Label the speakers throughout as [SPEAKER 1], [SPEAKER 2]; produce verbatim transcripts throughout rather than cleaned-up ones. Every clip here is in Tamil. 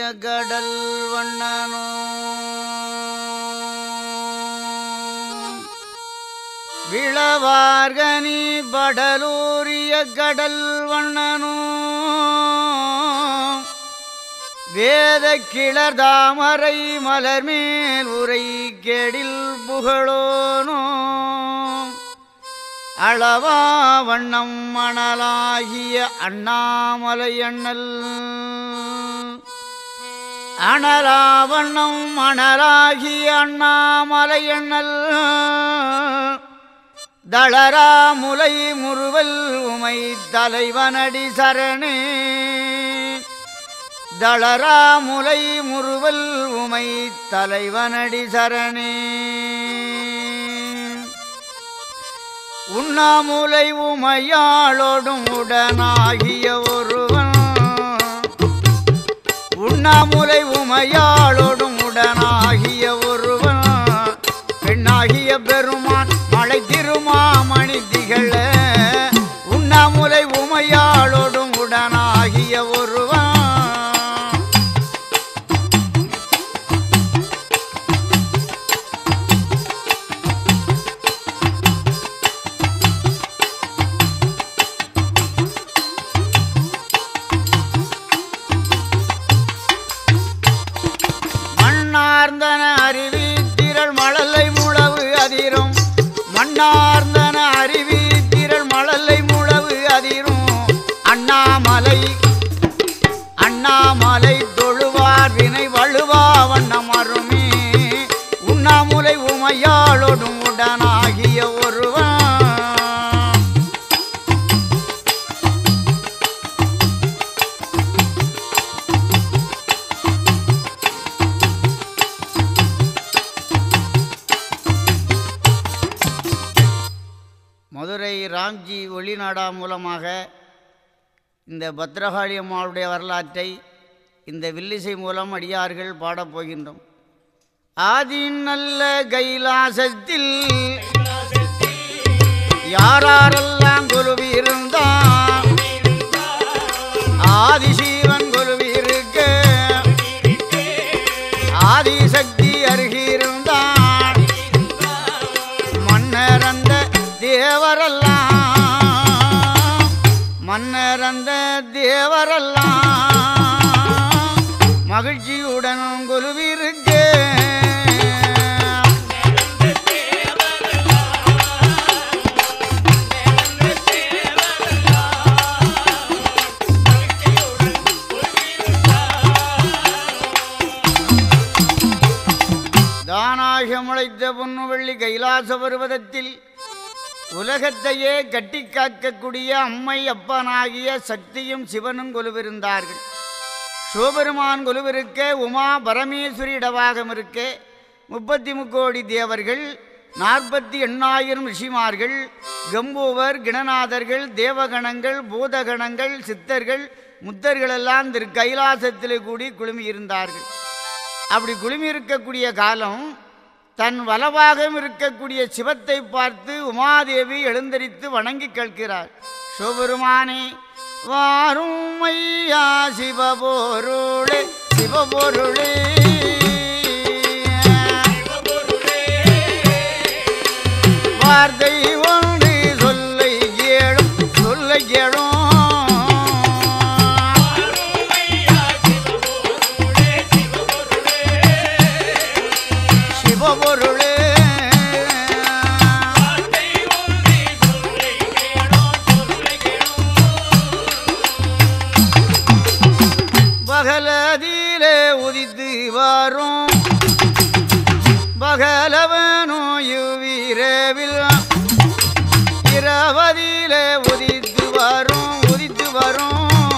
[SPEAKER 1] கடல் வண்ணனோ விளவார்கனி படலூரிய கடல் வண்ணனோ வேத கிளர் தாமரை மலர் மேல் உரை கெடில் புகழோனோ அளவா வண்ணம் மணலாகிய அண்ணாமலை அண்ணல் அனலா வண்ணம் மணலாகிய அண்ணாமலை அண்ணல் தளரா முலை முறுவல் உமை தலைவனடி சரணே தளரா முலை முறுவல் உமை தலைவனடி சரணே உண்ணாமுலை உமையாளோடும் உடனாகிய ஒருவன் உண்ணாமுலை உமையாளோடும் உடனாகிய ஒருவன் பெண்ணாகிய பெருமான் மலை திருமாமணி திகழ உண்ணாமுலை உமையாளோடும் உடனாகிய ஒருவன் மண்ணார்ந்தன அருவி திரள் மழலை முழவு அதிரும் மண்ணார்ந்தன அருவி திரள் மழலை முழவு அதிரும் அண்ணாமலை அண்ணாமலை தொழுவார் வினை வழுவா வண்ணம் அருமே உண்ணாமுலை உமையாளோடும் உடனாகிய ஒருவன் மதுரை ராம்ஜி ஒளிநாடா மூலமாக இந்த பத்ரகாளி அம்மாளுடைய வரலாற்றை இந்த வில்லிசை மூலம் அடியார்கள் பாடப்போகின்றோம். ஆதி நல்ல கைலாசத்தில் யாரெல்லாம் கொலுவி இருந்தான் ஆதிசீவன் கொலுவி இருக்க ஆதிசக்தி அருகிருந்தான் மன்னரந்த தேவரெல்லாம் மன்னரந்த தேவரெல்லாம் மகிழ்ச்சியுடன் கொலுவிருக்க தானாக முளைத்த பொன்னு வெள்ளி கைலாச பர்வதத்தில் உலகத்தையே கட்டி காக்கக்கூடிய அம்மை அப்பனாகிய சக்தியும் சிவனும் கொலுவிருந்தார்கள். சிவபெருமான் கொலுவிருக்க உமா பரமேஸ்வரி இடவாகம் இருக்க முப்பத்தி முக்கோடி தேவர்கள் நாற்பத்தி எண்ணாயிரம் ரிஷிமார்கள் கம்பூவர் கிணநாதர்கள் தேவகணங்கள் பூதகணங்கள் சித்தர்கள் முத்தர்களெல்லாம் திரு கைலாசத்தில் கூடி குழுமியிருந்தார்கள். அப்படி குழுமி இருக்கக்கூடிய காலம் தன் வலவாகம் இருக்கக்கூடிய சிவத்தை பார்த்து உமாதேவி எழுந்தரித்து வணங்கி கேட்கிறார். சிவபெருமானே வாரும் ஐயா சிவபொருளே சிவபொருளே வார்த்தை ஒன்று சொல்லை கேளும் சொல்லை கேளும் சிவபொருளே பகலதிலே உதித்து வரும் பகலவனோ யுவிரவில் இரவதிலே உதித்து வரும் உதித்து வரும்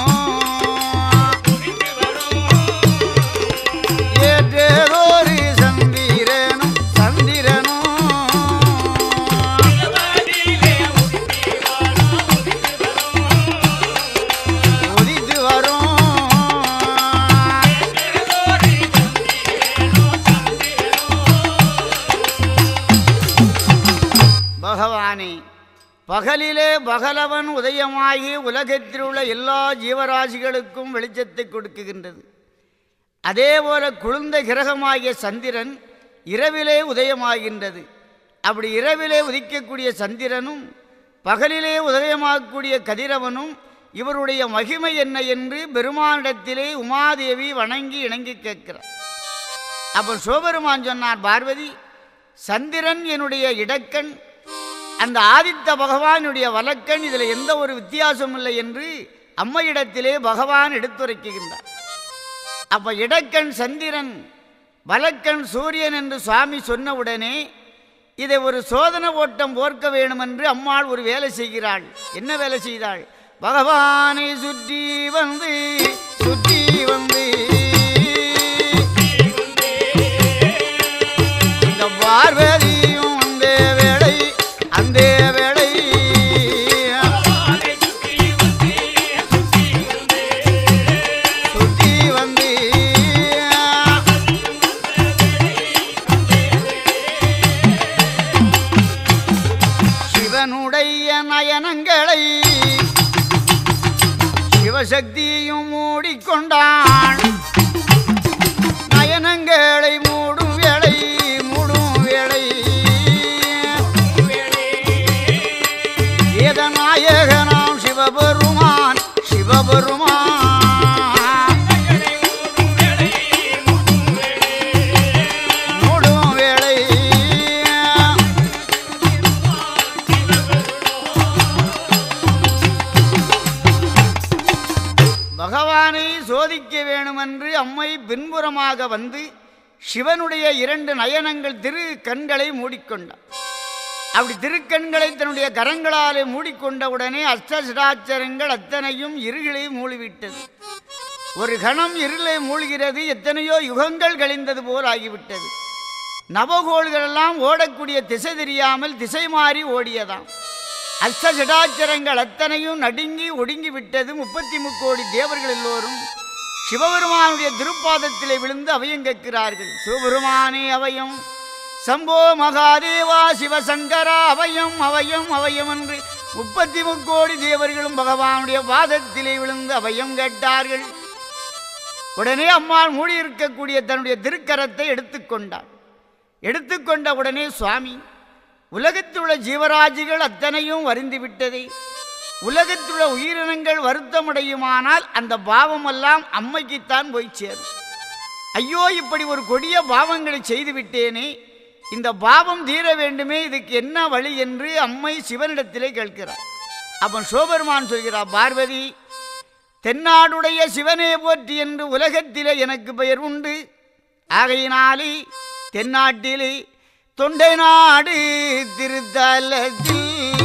[SPEAKER 1] ஏற்றோரு சந்திரனும் சந்திரனும் உதித்து வரும் பகவானே பகலிலே பகலவன் உதயமாகி உலகத்தில் உள்ள எல்லா ஜீவராசிகளுக்கும் வெளிச்சத்தை கொடுக்குகின்றது. அதேபோல குளிர்ந்த கிரகமாகிய சந்திரன் இரவிலே உதயமாகின்றது. அப்படி இரவிலே உதிக்கக்கூடிய சந்திரனும் பகலிலே உதயமாகக்கூடிய கதிரவனும் இவருடைய மகிமை என்ன என்று பெருமானிடத்திலே உமாதேவி வணங்கி இணங்கி கேட்கிறார். அப்போ சிவபெருமான் சொன்னார், பார்வதி, சந்திரன் என்னுடைய இடக்கண், அந்த ஆதித்த பகவானுடைய வலக்கண், இதில் எந்த ஒரு வித்தியாசமும் இல்லை என்று அம்மையிடத்திலே பகவான் எடுத்துரைக்கின்றார். அப்போ இடக்கண் சந்திரன், வலக்கண் சூரியன் என்று சுவாமி சொன்னவுடனே இதை ஒரு சோதனை ஓட்டம் போர்க்க வேண்டும் என்று அம்மாள் ஒரு வேலை செய்கிறாள். என்ன வேலை செய்தாள்? பகவானை சுற்றி வந்து சுற்றி வந்து இந்த பார்வதியும் அந்த வேளை அந்த வேளை சுற்றி வந்து சிவனுடைய நயனங்களை சிவசக்தியும் மூடிக்கொண்டான். நயனங்களை மூடும் வேளை மூடும் வேளை வேதநாயகனாம் சிவபெருமான் சிவபெருமான் மூடும் வேளை பகவானை சோதிக்க வேணுமென்று அம்மை பின்புறமாக வந்து சிவனுடைய இரண்டு நயனங்கள் திரு கண்களை மூடிக்கொண்டார். அப்படி திருக்கண்களை தன்னுடைய கரங்களாலே மூடிக்கொண்டவுடனே அஷ்டசிடாட்சரங்கள் அத்தனையும் இருளை மூழ்கிவிட்டது. ஒரு கணம் இருளை மூழ்கிறது, எத்தனையோ யுகங்கள் கழிந்தது போல் ஆகிவிட்டது. நவகோள்களெல்லாம் ஓடக்கூடிய திசை தெரியாமல் திசை மாறி ஓடியதாம். அஷ்டசிடாட்சரங்கள் அத்தனையும் நடுங்கி ஒடுங்கி விட்டது. முப்பத்தி முக்கோடி தேவர்கள் எல்லோரும் சிவபெருமானுடைய திருப்பாதத்திலே விழுந்து அவையம் கேட்கிறார்கள். சிவபெருமானே அவையம், சம்போ மகாதேவா சிவசங்கரா அவையம் அவையம் அவையம் என்று முப்பத்தி முக்கோடி தேவர்களும் பகவானுடைய பாதத்திலே விழுந்து அவையம் கேட்டார்கள். உடனே அம்மாள் மூடியிருக்கக்கூடிய தன்னுடைய திருக்கரத்தை எடுத்துக்கொண்டார். எடுத்துக்கொண்ட உடனே சுவாமி, உலகத்துள்ள ஜீவராஜிகள் அத்தனையும் வருந்தி விட்டதை, உலகத்துள்ள உயிரினங்கள் வருத்தமடையுமானால் அந்த பாவமெல்லாம் அம்மைக்குத்தான் போய் சேரும். ஐயோ, இப்படி ஒரு கொடிய பாவங்களை செய்து விட்டேனே, இந்த பாவம் தீர வேண்டுமே, இதுக்கு என்ன வழி என்று அம்மை சிவனிடத்திலே கேட்கிறார். அப்போ சிவபெருமான் சொல்கிறார், பார்வதி, தென்னாடுடைய சிவனே போற்றி என்று உலகத்திலே எனக்கு பெயர் உண்டு. ஆகையினாலே தென்னாட்டிலே தொண்டை நாடு திருத்தலத்தில்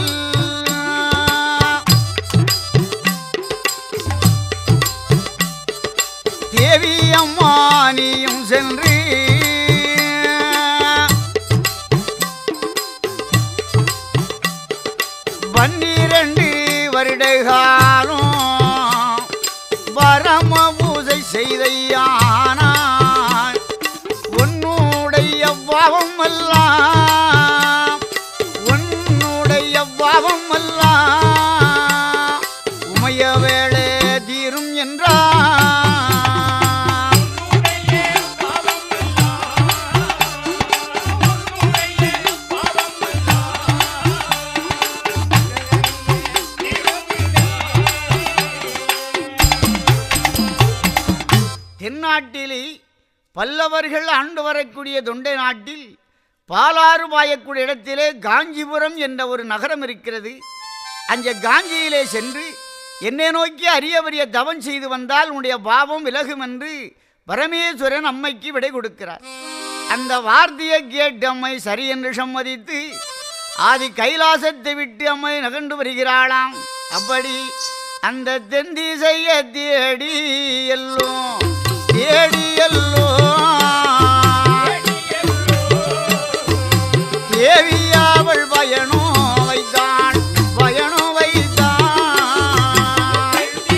[SPEAKER 1] தேவி அம்மானியும் சென்று பன்னிரண்டு வருட காலம் பரம பூஜை செய்தையானான். உன்னுடைய பாவம் எல்லாம் உன்னுடைய பாவம் எல்லாம் உமைய வேளை தீரும் என்றார். தென்னாட்டிலே பல்லவர்கள் ஆண்டு வரக்கூடிய தொண்டை நாட்டில் பாலாறு பாயக்கூடிய இடத்திலே காஞ்சிபுரம் என்ற ஒரு நகரம் இருக்கிறது. அந்த காஞ்சியிலே சென்று என்னை நோக்கி அரிய பெரிய தவம் செய்து வந்தால் உன்னுடைய பாவம் விலகும் என்று பரமேஸ்வரன் அம்மைக்கு விடை கொடுக்கிறார். அந்த வார்த்தையை கேட்டு அம்மை சரி என்று சம்மதித்து ஆதி கைலாசத்தை விட்டு அம்மை நகர்ந்து வருகிறாளாம். அப்படி அந்த தென்திசைய தேடி எல்லோம் தேடி எல்லோ தேவியாவள் பயனோ வைத்தான் பயனோ வைத்தான்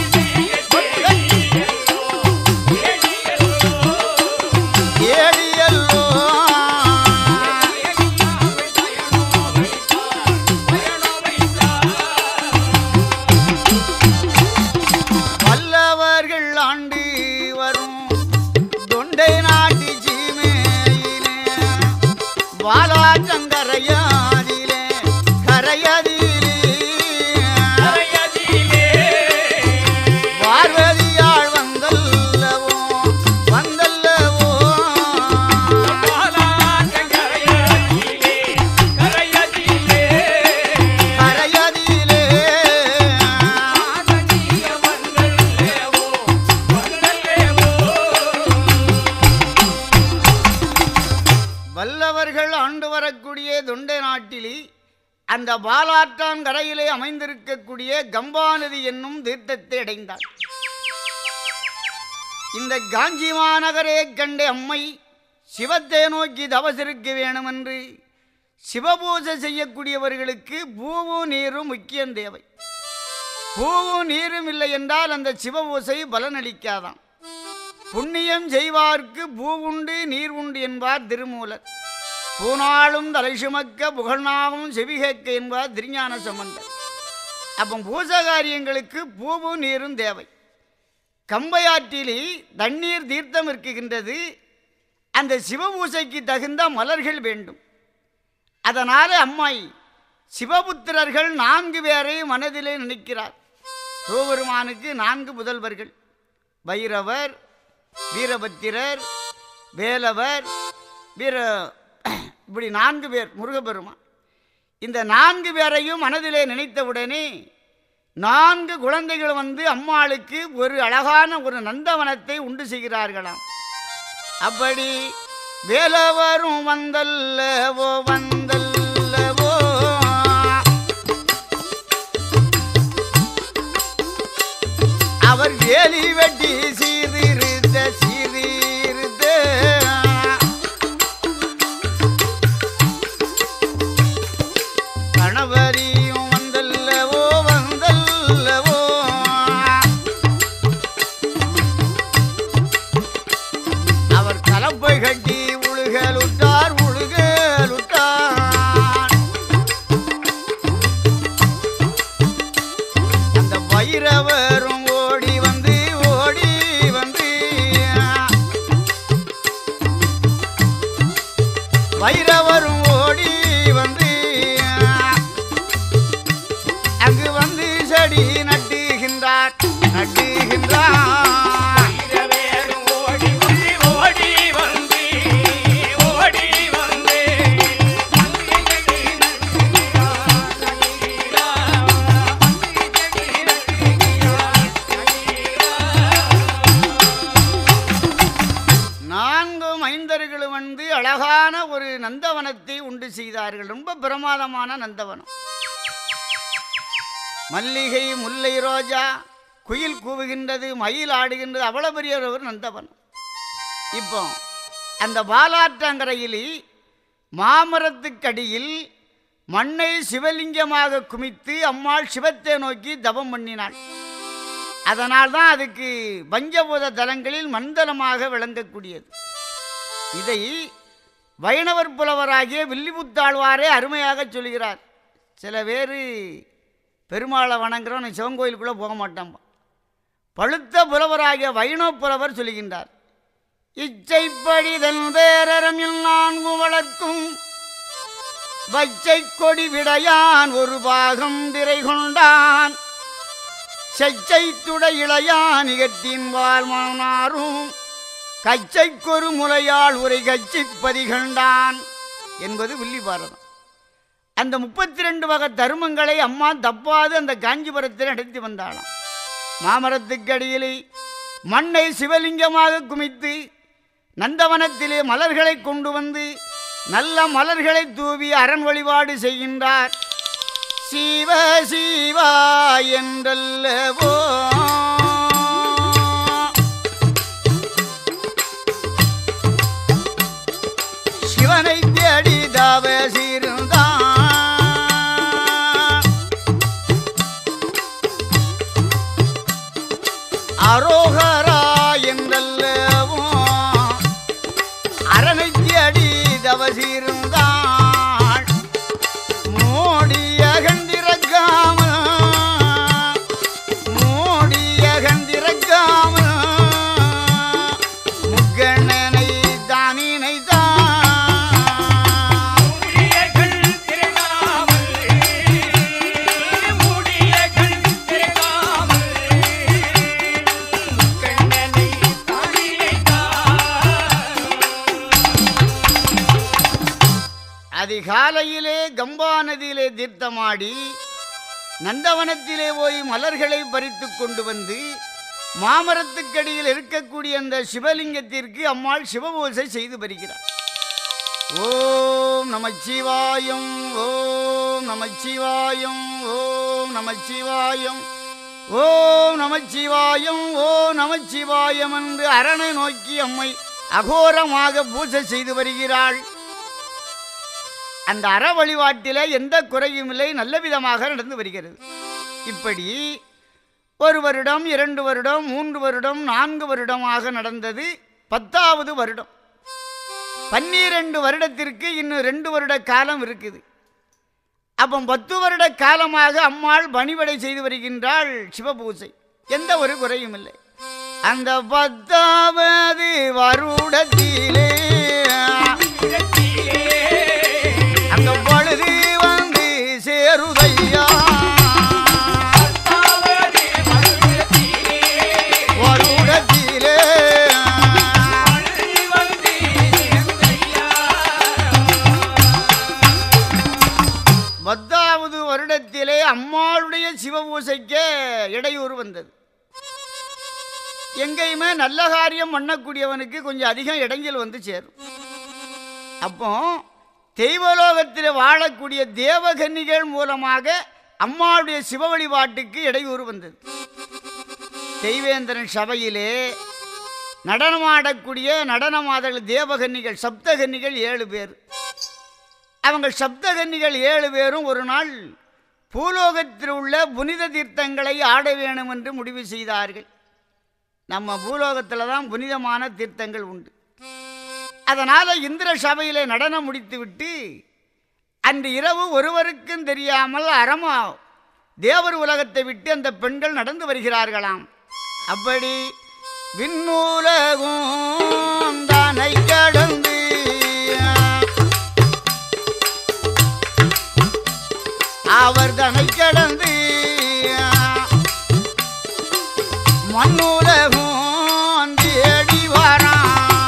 [SPEAKER 1] தேடி எல்லோ வல்லவர்கள் ஆண்டு வரும் பாலாற்றங்கரையாதிலே கரையதிலே பார்வதியாள் வந்தல்லவோ வந்தல்லவோ கரையதிலே வல்லவர்கள் ஆண்டு வரக்கூடிய தொண்டை நாட்டிலே அந்த பாலாற்றான் கரையிலே அமைந்திருக்கக்கூடிய கம்பாநதி என்னும் தீர்த்தத்தை அடைந்தார். இந்த காஞ்சி மாநகரே கண்ட அம்மை சிவத்தை நோக்கி தவசிருக்க வேணும் என்று சிவபூஜை செய்யக்கூடியவர்களுக்கு பூவும் நீரும் முக்கியம் தேவை. பூவும் நீரும் இல்லை என்றால் அந்த சிவபூசை பலனளிக்காதான். புண்ணியம் செய்வார்க்கு பூவுண்டு நீர் உண்டு என்பார் திருமூலர். பூனாளும் தலை சுமக்க புகழ்நாவும் செவிகேட்க என்பார் திருஞான சம்பந்தர். அப்போ பூஜை காரியங்களுக்கு பூவும் நீரும் தேவை. கம்பையாற்றிலே தண்ணீர் தீர்த்தம் இருக்குகின்றது. அந்த சிவபூசைக்கு தகுந்த மலர்கள் வேண்டும். அதனால் அம்மாய் சிவபுத்திரர்கள் நான்கு பேரை மனதிலே நினைக்கிறார். சிவபெருமானுக்கு நான்கு புதல்வர்கள், பைரவர், வீரபத்திரர், வேலவர், வீர இப்படி நான்கு பேர் முருகப்பெருமான். இந்த நான்கு பேரையும் மனதிலே நினைத்தவுடனே நான்கு குழந்தைகள் வந்து அம்மாளுக்கு ஒரு அழகான ஒரு நந்தவனத்தை உண்டு செய்கிறார்களாம். அப்படி வேலவரும் வந்தல்லவோ வந்தல்லவோ அவர் வேலி வெட்டி சீர்திருத்த சீர்திருத்த கணவரியும் வந்தல்லவோ வந்தல்லவோ அவர் கலப்பை கட்டி உழுகலுட்டார் உழுகலுட்டார். அந்த பைரவரும் ஓடி வந்து ஓடி வந்து பைரவரும் ஓடி வந்து அங்கு வந்து செடி நட்டுகின்றார் நட்டுகின்றார். வந்து அழகான ஒரு நந்தவனத்தை உண்டு செய்தார்கள். ரொம்ப பிரமாதமான நந்தவனம். மல்லிகை, முல்லை, ரோஜா, குயில் கூவுகின்றது, மயில் ஆடுகின்றது. அவ்வளவு பெரிய ஒரு நந்தவனம். இப்போ அந்த பாலாற்றங்கரையில் மாமரத்துக்கடியில் மண்ணை சிவலிங்கமாக குமித்து அம்மாள் சிவத்தை நோக்கி தவம் பண்ணினாள். அதனால் தான் அதுக்கு பஞ்சபூத தலங்களில் மண்டலமாக விளங்கக்கூடியது. இதை வைணவர் புலவராகிய வில்லிபுத்தாழ்வாரே அருமையாக சொல்கிறார். சில பேர் பெருமாளை வணங்குறோம், சிவன் கோயிலுக்குள்ளே போக மாட்டோம். பழுத்த புலவராகிய வைணவ புலவர் சொல்கின்றார். இச்சைப்படி தன் பேரரமில் நான்கு வளர்க்கும் வச்சை கொடி விடையான் ஒரு பாகம் திரை கொண்டான் செச்சை துடை இளையான் நிகத்தின் வாழ் மனாரும் கச்சைக்கொரு முலையாள் உரை கச்சி பதிகண்டான் என்பது வில்லி பாரதம். அந்த முப்பத்தி ரெண்டு வகை தர்மங்களை அம்மா தப்பாது அந்த காஞ்சிபுரத்தில் நடத்தி வந்தாளாம். மாமரத்துக்கடியிலே மண்ணை சிவலிங்கமாக குமித்து நந்தவனத்திலே மலர்களை கொண்டு வந்து நல்ல மலர்களை தூவி அரண் வழிபாடு செய்கின்றார். சிவ சிவா என்றல்லவோ சிவனை தேடி தவசிருந்தான். அரோகரா என்றல்லவோ அரணை தேடி தவசிருந்தான். மோடிய கந்திரக்காம மோடிய கந்திரக்காம முக்கண்ணனை தானினை தான் அதிகாலையிலே கம்பா நதியிலே தீர்த்தமாடி நந்தவனத்திலே போய் மலர்களை பறித்து கொண்டு வந்து மாமரத்துக்கடியில் இருக்கக்கூடிய அந்த சிவலிங்கத்திற்கு அம்மாள் சிவபூசை செய்து வருகிறார். ஓம் நமச்சிவாயம், ஓம் நமச்சிவாயம், ஓம் நமச்சிவாயம், ஓம் நமச்சிவாயம், ஓம் நமச்சிவாயம் என்று அரணை நோக்கி அம்மை அகோரமாக பூஜை செய்து வருகிறாள். அந்த அற வழிபாட்டிலே எந்த குறையும் இல்லை, நல்ல விதமாக நடந்து வருகிறது. இப்படி ஒரு வருடம், இரண்டு வருடம், மூன்று வருடம், நான்கு வருடமாக நடந்தது. பத்தாவது வருடம், பன்னிரண்டு வருடத்திற்கு இன்னும் ரெண்டு வருட காலம் இருக்குது. அப்போ பத்து வருட காலமாக அம்மாள் பணிவடை செய்து வருகின்றாள் சிவபூசை, எந்த ஒரு குறையும் இல்லை. அந்த பத்தாவது வருடத்திலே அந்த பொழுது வந்து சேருதையா, வருடத்திலே பத்தாவது வருடத்திலே அம்மாளுடைய சிவபூசைக்கே இடையூறு வந்தது. எங்கேயுமே நல்ல காரியம் பண்ணக்கூடியவனுக்கு கொஞ்சம் அதிகம் இடைஞ்சல் வந்து சேரும். அப்போ தெய்வலோகத்தில் வாழக்கூடிய தேவகன்னிகள் மூலமாக அம்மாவுடைய சிவ வழிபாட்டுக்கு இடையூறு வந்தது. தெய்வேந்திரன் சபையிலே நடனமாடக்கூடிய நடனமாதல் தேவகன்னிகள் சப்தகன்னிகள் ஏழு பேர். அவங்க சப்தகன்னிகள் ஏழு பேரும் ஒரு நாள் பூலோகத்தில் உள்ள புனித தீர்த்தங்களை ஆட வேணும் என்று முடிவு செய்தார்கள். நம்ம பூலோகத்தில் தான் புனிதமான தீர்த்தங்கள் உண்டு. அதனால் இந்திர சபையிலே நடனம் முடித்துவிட்டு அன்று இரவு ஒருவருக்கும் தெரியாமல் அரமா தேவர் உலகத்தை விட்டு அந்த பெண்கள் நடந்து வருகிறார்களாம். அப்படி விண்ணூலகும் தானை கடந்து அவர் தனை கடந்து மண்ணுலகும் தேடி வாரான்.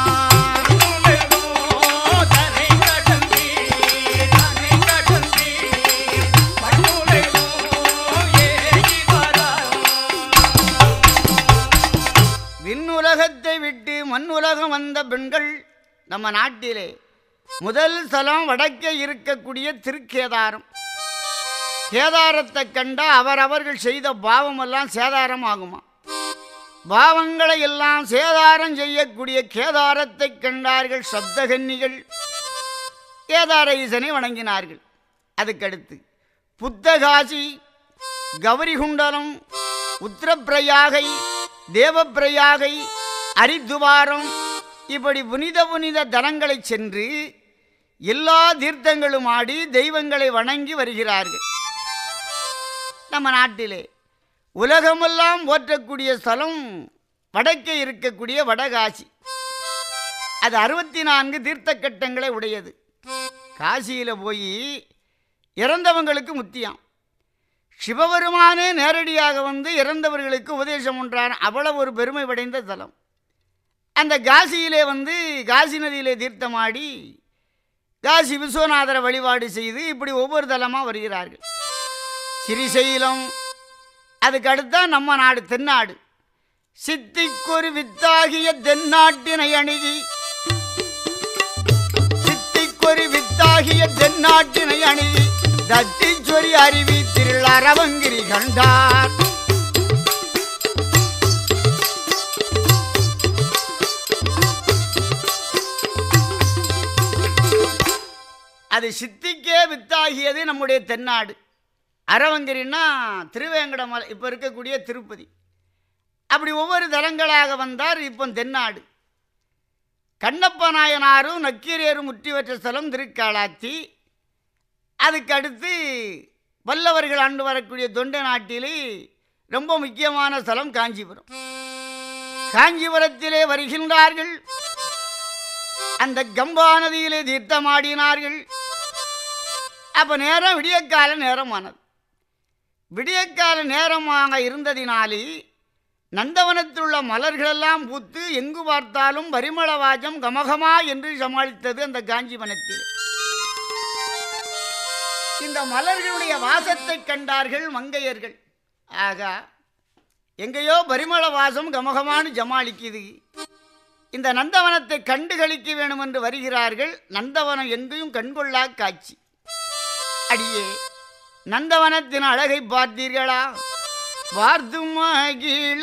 [SPEAKER 1] விண்ணுலகத்தை விட்டு மண் உலகம் வந்த பெண்கள் நம்ம நாட்டிலே முதல் ஸ்தலம் வடக்கே இருக்கக்கூடிய திருக்கேதாரம். கேதாரத்தை கண்டா அவரவர்கள் செய்த பாவமெல்லாம் சேதாரம் ஆகுமா. பாவங்களை எல்லாம் சேதாரம் செய்யக்கூடிய கேதாரத்தை கண்டார்கள் சப்தகன்னிகள். கேதார ஈசனை வணங்கினார்கள். அதுக்கடுத்து புத்தகாசி, கௌரிகுண்டலம், உத்திரப்பிரயாகை, தேவப்பிரயாகை, அரித்துவாரம் இப்படி புனித புனித தலங்களை சென்று எல்லா தீர்த்தங்களும் ஆடி தெய்வங்களை வணங்கி வருகிறார்கள். நம்ம நாட்டிலே உலகமெல்லாம் போற்றக்கூடிய ஸ்தலம் வடக்கே இருக்கக்கூடிய வடகாசி. அது அறுபத்தி நான்கு தீர்த்த கட்டங்களை உடையது. காசியில் போய் இறந்தவங்களுக்கு முத்தியாம். சிவபெருமானே நேரடியாக வந்து இறந்தவர்களுக்கு உபதேசம் ஒன்றான். அவ்வளவு ஒரு பெருமை படைந்த தலம். அந்த காசியிலே வந்து காசி நதியிலே தீர்த்தமாடி காசி விஸ்வநாதரை வழிபாடு செய்து இப்படி ஒவ்வொரு தலமாக வருகிறார்கள். சிறிசைலம், அதுக்கு அடுத்தான் நம்ம நாடு தென்னாடு. சித்திக்கொரு வித்தாகிய தென்னாட்டினை அணுகி சித்திக்கொரு வித்தாகிய தென்னாட்டினை அணுகி தத்திச்சொரி அருவி திருளரவங்கிரி கண்டார். அது சித்திக்கே வித்தாகியது நம்முடைய தென்னாடு. அரவங்கிரின்னா திருவேங்கடமலை, இப்போ இருக்கக்கூடிய திருப்பதி. அப்படி ஒவ்வொரு தலங்களாக வந்தார். இப்போ தென்னாடு. கண்ணப்ப நாயனாரும் நக்கீரரும் முற்றி பெற்ற ஸ்தலம் திருக்காளாத்தி. அதுக்கு அடுத்து பல்லவர்கள் ஆண்டு வரக்கூடிய தொண்டை நாட்டிலே ரொம்ப முக்கியமான ஸ்தலம் காஞ்சிபுரம். காஞ்சிபுரத்திலே வருகின்றார்கள். அந்த கம்பா நதியிலே தீர்த்தமாடினார்கள். அப்போ நேரம் விடியற்கால நேரமானது. விடியற்கால நேரமாக இருந்ததினாலே நந்தவனத்தில் உள்ள மலர்களெல்லாம் பூத்து எங்கு பார்த்தாலும் பரிமள வாஜம் கமகமா என்று சமாளித்தது அந்த காஞ்சிவனத்தில். இந்த மலர்களுடைய வாசத்தை கண்டார்கள் மங்கையர்கள். ஆகா, எங்கேயோ பரிமள வாசம் கமகமானு ஜமாளிக்குது. இந்த நந்தவனத்தை கண்டு கழிக்க வேணும் என்று வருகிறார்கள். நந்தவனம் எங்கேயும் கண்கொள்ளா காட்சி. அடியே, நந்தவனத்தின் அழகை பார்த்தீர்களா? வார்த்து மகிழ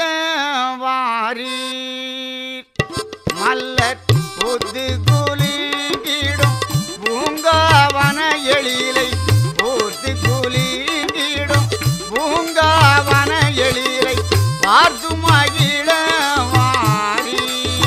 [SPEAKER 1] வாரீர் மல்லர் பொது குலுங்கிடும் பூங்காவன எழிலை போர்த்து குலுங்கிடும் பூங்காவன எழிலை பார்த்து மகிழ வாரீர்.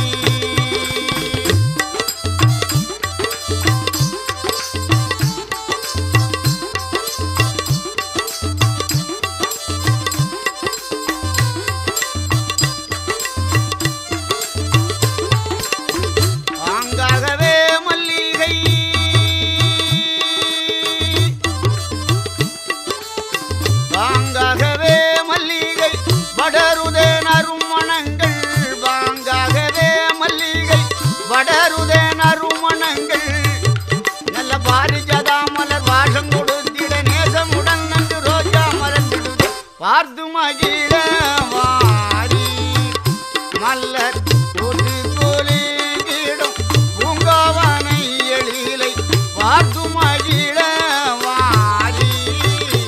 [SPEAKER 1] பார்த்து மகிழ வாரீர் மல்லர் பொது குலுங்கிடும் பூங்காவன எழிலை பார்த்து மகிழ வாரீர்.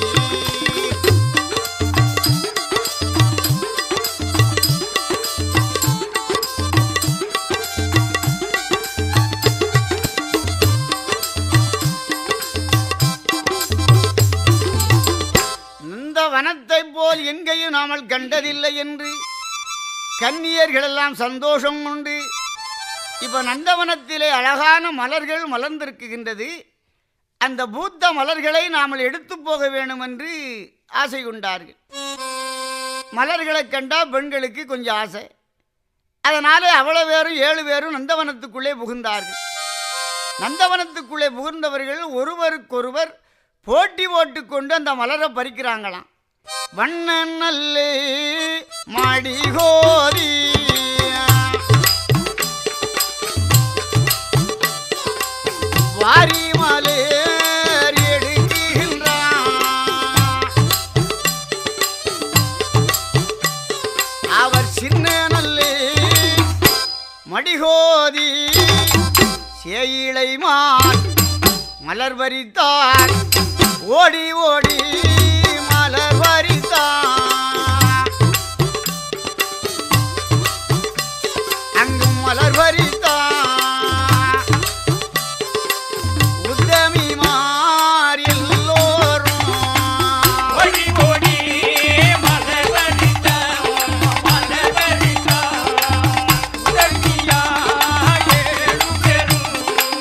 [SPEAKER 1] வனத்தை போல் எங்கேயும் நாமல் கண்டதில்லை என்று கன்னியர்கள் எல்லாம் சந்தோஷம் உண்டு. இப்ப நந்தவனத்திலே அழகான மலர்கள் மலர்ந்திருக்கின்றது. அந்த பூத்த மலர்களை நாமல் எடுத்து போக வேண்டும் என்று ஆசை கொண்டார்கள். மலர்களை கண்டா பெண்களுக்கு கொஞ்சம் ஆசை. அதனாலே அவ்வளவு பேரும் ஏழு பேரும் நந்தவனத்துக்குள்ளே புகுந்தார்கள். நந்தவனத்துக்குள்ளே புகுந்தவர்கள் ஒருவருக்கொருவர் போட்டி போட்டுக்கொண்டு அந்த மலரை பறிக்கிறாங்களாம். வண்ண நல்லே மாடிகோரி வாரி மலர் எடுக்கின்றான். அவர் சின்ன நல்லே மடிகோதி சேயிலை மான் மலர் பறித்தார். ஓடி ஓடி மலர் பறித்தான். அங்கும் மலர் பறித்தான். உத்தமி மார் எல்லோரும் ஓடி ஓடி மலர் பறித்தான். மலர் பறித்தான். உதவியா ஏழு பெரும்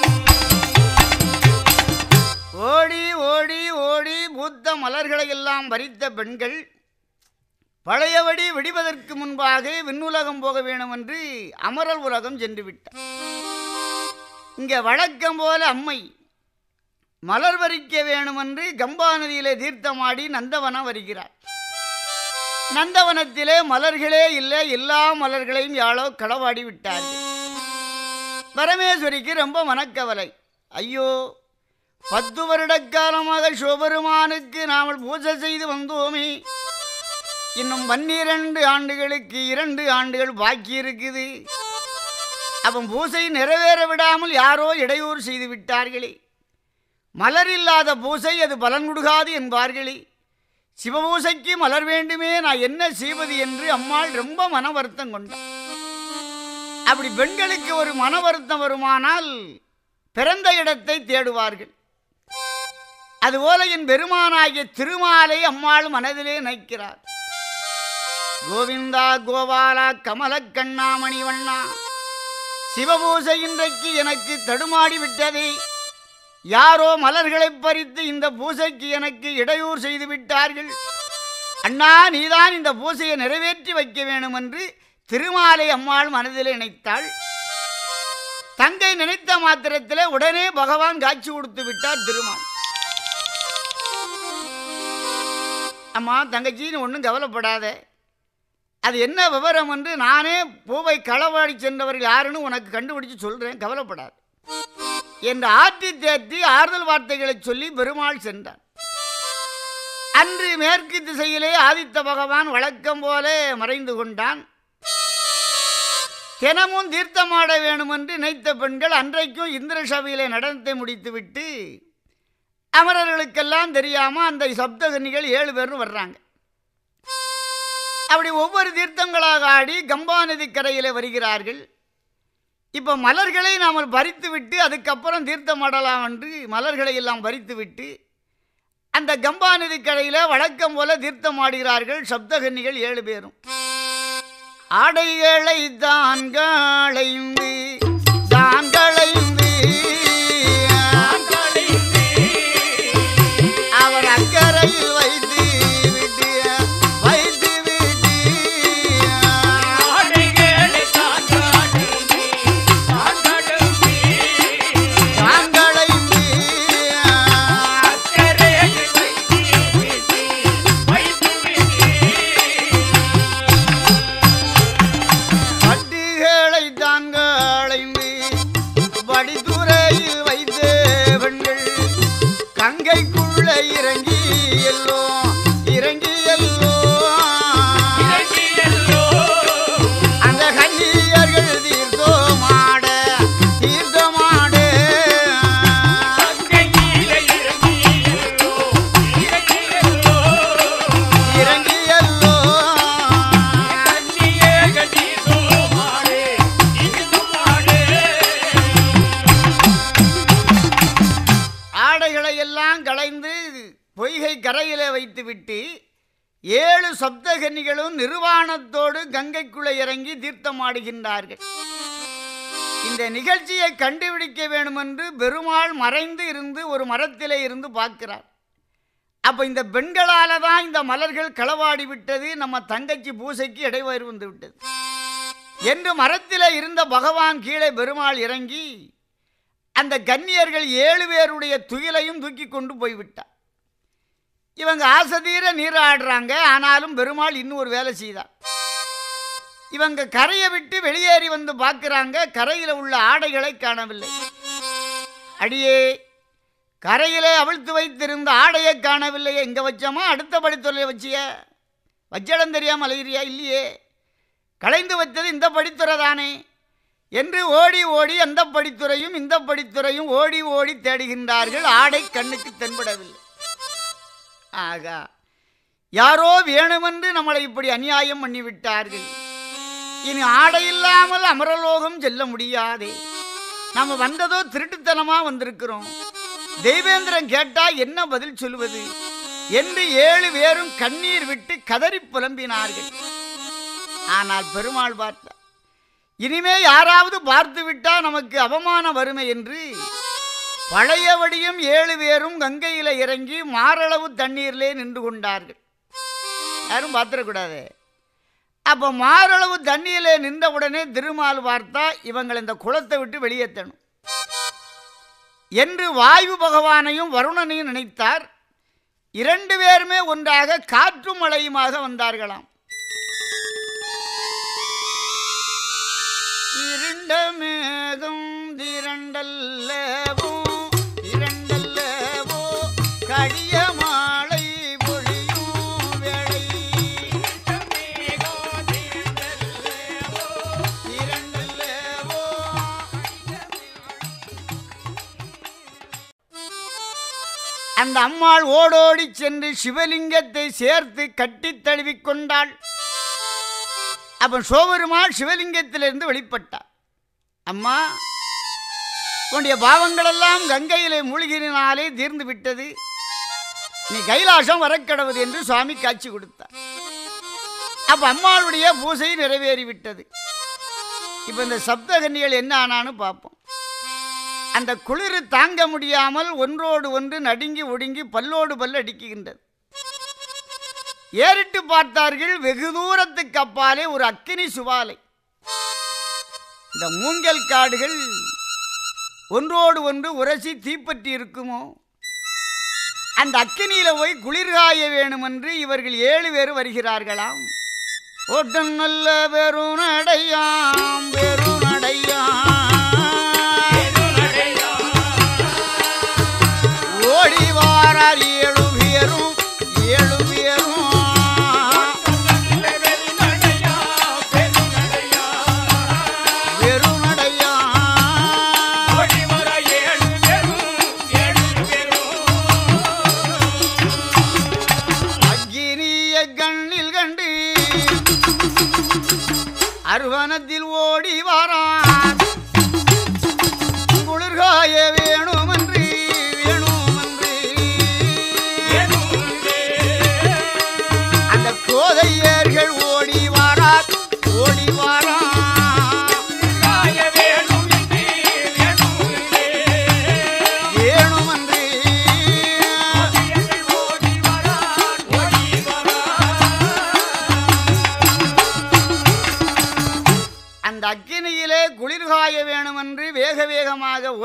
[SPEAKER 1] ஓடி ஓடி ஓடி பூத்த மலர்களை எல்லாம் பறித்த பெண்கள் பழையபடி வெடிவதற்கு முன்பாக விண்ணுலகம் போக வேண்டும் என்று அமரல் உலகம் சென்று விட்டார். இங்கே வழக்கம் போல அம்மை மலர் பறிக்க வேணும் என்று கம்பா நதியிலே தீர்த்தமாடி நந்தவனம் வருகிறார். நந்தவனத்திலே மலர்களே இல்லை. எல்லா மலர்களையும் யாழோ களவாடி விட்டார்கள். பரமேஸ்வரிக்கு ரொம்ப மனக்கவலை. ஐயோ, பத்து வருட காலமாக சிவபெருமானுக்கு நாம் பூஜை செய்து வந்தோமே, இன்னும் பன்னிரண்டு ஆண்டுகளுக்கு இரண்டு ஆண்டுகள் பாக்கி இருக்குது. அப்போ பூசை நிறைவேற விடாமல் யாரோ இடையூறு செய்து விட்டார்களே. மலர் இல்லாத பூசை அது பலன் கொடுக்காது என்பார்களே. சிவபூசைக்கு மலர் வேண்டுமே, நான் என்ன செய்வது என்று அம்மாள் ரொம்ப மன வருத்தம் கொண்டார். அப்படி பெண்களுக்கு ஒரு மன வருத்தம் வருமானால் பிறந்த இடத்தை தேடுவார்கள். அதுபோல என் பெருமானாகிய திருமாலை அம்மாள் மனதிலே நினைக்கிறார். கோவிந்தா கோபாலா கமல கண்ணாமணி வண்ணா, சிவபூசை இன்றைக்கு எனக்கு தடுமாடி விட்டதே. யாரோ மலர்களை பறித்து இந்த பூசைக்கு எனக்கு இடையூறு செய்து விட்டார்கள். அண்ணா, நீதான் இந்த பூசையை நிறைவேற்றி வைக்க வேண்டும் என்று திருமாலை அம்மாள் மனதிலே நினைத்தாள். தங்கை நினைத்த மாத்திரத்திலே உடனே பகவான் காட்சி கொடுத்து விட்டார் திருமால். அம்மா தங்கச்சின்னு ஒன்றும் கவலைப்படாத, அது என்ன விவரம் என்று நானே பூவை களவாடி சென்றவர்கள் யாருன்னு உனக்கு கண்டுபிடிச்சு சொல்கிறேன், கவலைப்படாது என்று ஆற்றி தேற்றி ஆறுதல் வார்த்தைகளை சொல்லி பெருமாள் சென்றார். அன்று மேற்கு திசையிலே ஆதித்த பகவான் வழக்கம் போல மறைந்து கொண்டான். தினமும் தீர்த்தமாட வேணுமென்று நினைத்த பெண்கள் அன்றைக்கும் இந்திர சபையிலே நடனத்தை முடித்துவிட்டு அமரர்களுக்கெல்லாம் தெரியாமல் அந்த சப்தகன்னிகள் ஏழு பேரும் வர்றாங்க. அப்படி ஒவ்வொரு தீர்த்தங்களாக ஆடி கம்பா நதி கரையில் வருகிறார்கள். இப்போ மலர்களை நாம் பறித்து விட்டு அதுக்கப்புறம் தீர்த்தமாடலாம் என்று மலர்களை எல்லாம் பறித்து விட்டு அந்த கம்பா நதி கரையில் வழக்கம் போல தீர்த்தமாடுகிறார்கள் சப்தகன்னிகள் ஏழு பேரும். ஆடைகளை தான் களைந்து தான் களைந்து அவர் அக்கறையில் வைத்து விட்டு வைத்து விட்டு தான் களைந்து பட்டுகளை தான் களைந்து படித்துறையில் வைத்த பெண்கள் கங்கைக்குள்ள இறங்கி எல்லோ இறங்கி எல்லோ அந்த கன்னியர்கள் தீர்த்தமாட தீர்த்தமாட இறங்கி எல்லோ ஆடைகளை எல்லாம் களைந்து பொய்கை கரையிலே வைத்துவிட்டு ஏழு சப்தகன்னிகளும் நிர்வாணத்தோடு கங்கைக்குள்ளே இறங்கி தீர்த்தமாடுகின்றார்கள். இந்த நிகழ்ச்சியை கண்டுபிடிக்க வேண்டுமென்று பெருமாள் மறைந்து இருந்து ஒரு மரத்திலே இருந்து பார்க்கிறார். அப்போ இந்த பெண்களால் தான் இந்த மலர்கள் களவாடி விட்டது, நம்ம தங்கச்சி பூசைக்கு இடைவெளி வந்து விட்டது என்று மரத்திலே இருந்த பகவான் கீழே பெருமாள் இறங்கி அந்த கன்னியர்கள் ஏழு பேருடைய துயிலையும் தூக்கி கொண்டு போய்விட்டார். இவங்க ஆசதீர நீராடுறாங்க. ஆனாலும் பெருமாள் இன்னும் ஒரு வேலை செய்தார். இவங்க கரையை விட்டு வெளியேறி வந்து பார்க்குறாங்க. கரையில் உள்ள ஆடைகளை காணவில்லை. அடியே, கரையிலே அவிழ்த்து வைத்திருந்த ஆடையை காணவில்லையே, இங்கே வச்சோமா அடுத்த படித்துறையை வச்சிய வச்சடம் தெரியாமல் அலைகிறியா? இல்லையே, களைந்து வைத்தது இந்த படித்துறை தானே என்று ஓடி ஓடி அந்த படித்துறையும் இந்த படித்துறையும் ஓடி ஓடி தேடுகின்றார்கள். ஆடை கண்ணுக்கு தென்படவில்லை. ஆகா, யாரோ வேணுமென்று நம்மளை இப்படி அநியாயம் பண்ணிவிட்டார்கள். இனி ஆடை இல்லாமல் அமரலோகம் செல்ல முடியாதே. நம்ம வந்ததோ திருட்டுத்தனமாக வந்திருக்கிறோம். தெய்வேந்திரன் கேட்டால் என்ன பதில் சொல்வது என்று ஏழு பேரும் கண்ணீர் விட்டு கதறி புலம்பினார்கள். ஆனால் பெருமாள் பார்த்தார். இனிமே யாராவது பார்த்து விட்டால் நமக்கு அவமான வறுமை என்று பழையபடியும் ஏழு பேரும் கங்கையில் இறங்கி மாரளவு தண்ணீரிலே நின்று கொண்டார்கள். யாரும் பார்த்துடக்கூடாது. அப்போ மாரளவு தண்ணீரிலே நின்றவுடனே திருமால் பார்த்தா இவங்களை இந்த குளத்தை விட்டு வெளியேற்றணும் என்று வாயு பகவானையும் வருணனையும் நினைத்தார். இரண்டு பேருமே ஒன்றாக காற்றும் மழையுமாக வந்தார்களாம். இருண்ட மேகம் திரண்டல்லவோ திரண்டல்லவோ கடிய மாலை பொழியும் வேளை திரண்டல்லவோ. அந்த அம்மாள் ஓடோடி சென்று சிவலிங்கத்தை சேர்த்து கட்டி தழுவிக் கொண்டாள். அப்போ சோபெருமாள் சிவலிங்கத்திலிருந்து வெளிப்பட்டார். அம்மா, உன்னுடைய பாவங்களெல்லாம் கங்கையிலே மூழ்கினாலே தீர்ந்து விட்டது, நீ கைலாசம் வரக்கடவுது என்று சுவாமி காட்சி கொடுத்தார். அப்போ அம்மாளுடைய பூசை நிறைவேறிவிட்டது. இப்போ இந்த சப்தகன்னிகள் என்ன ஆனான்னு பார்ப்போம். அந்த குளிர் தாங்க முடியாமல் ஒன்றோடு ஒன்று நடுங்கி ஒடுங்கி பல்லோடு பல் அடிக்குகின்றது. ஏறிட்டு பார்த்தார்கள். வெகு தூரத்துக்கு அப்பாலே ஒரு அக்கினி சுவாலை. இந்த மூங்கல் காடுகள் ஒன்றோடு ஒன்று உரசி தீப்பற்றி இருக்குமோ, அந்த அக்கினியில போய் குளிர்காய வேணுமென்று இவர்கள் ஏழு பேர் வருகிறார்களாம். ஓட்டம் நல்ல பெருநடையாம் பெருநடையாம் ஓடி வாரார் ஏழு பேரும் ஏழு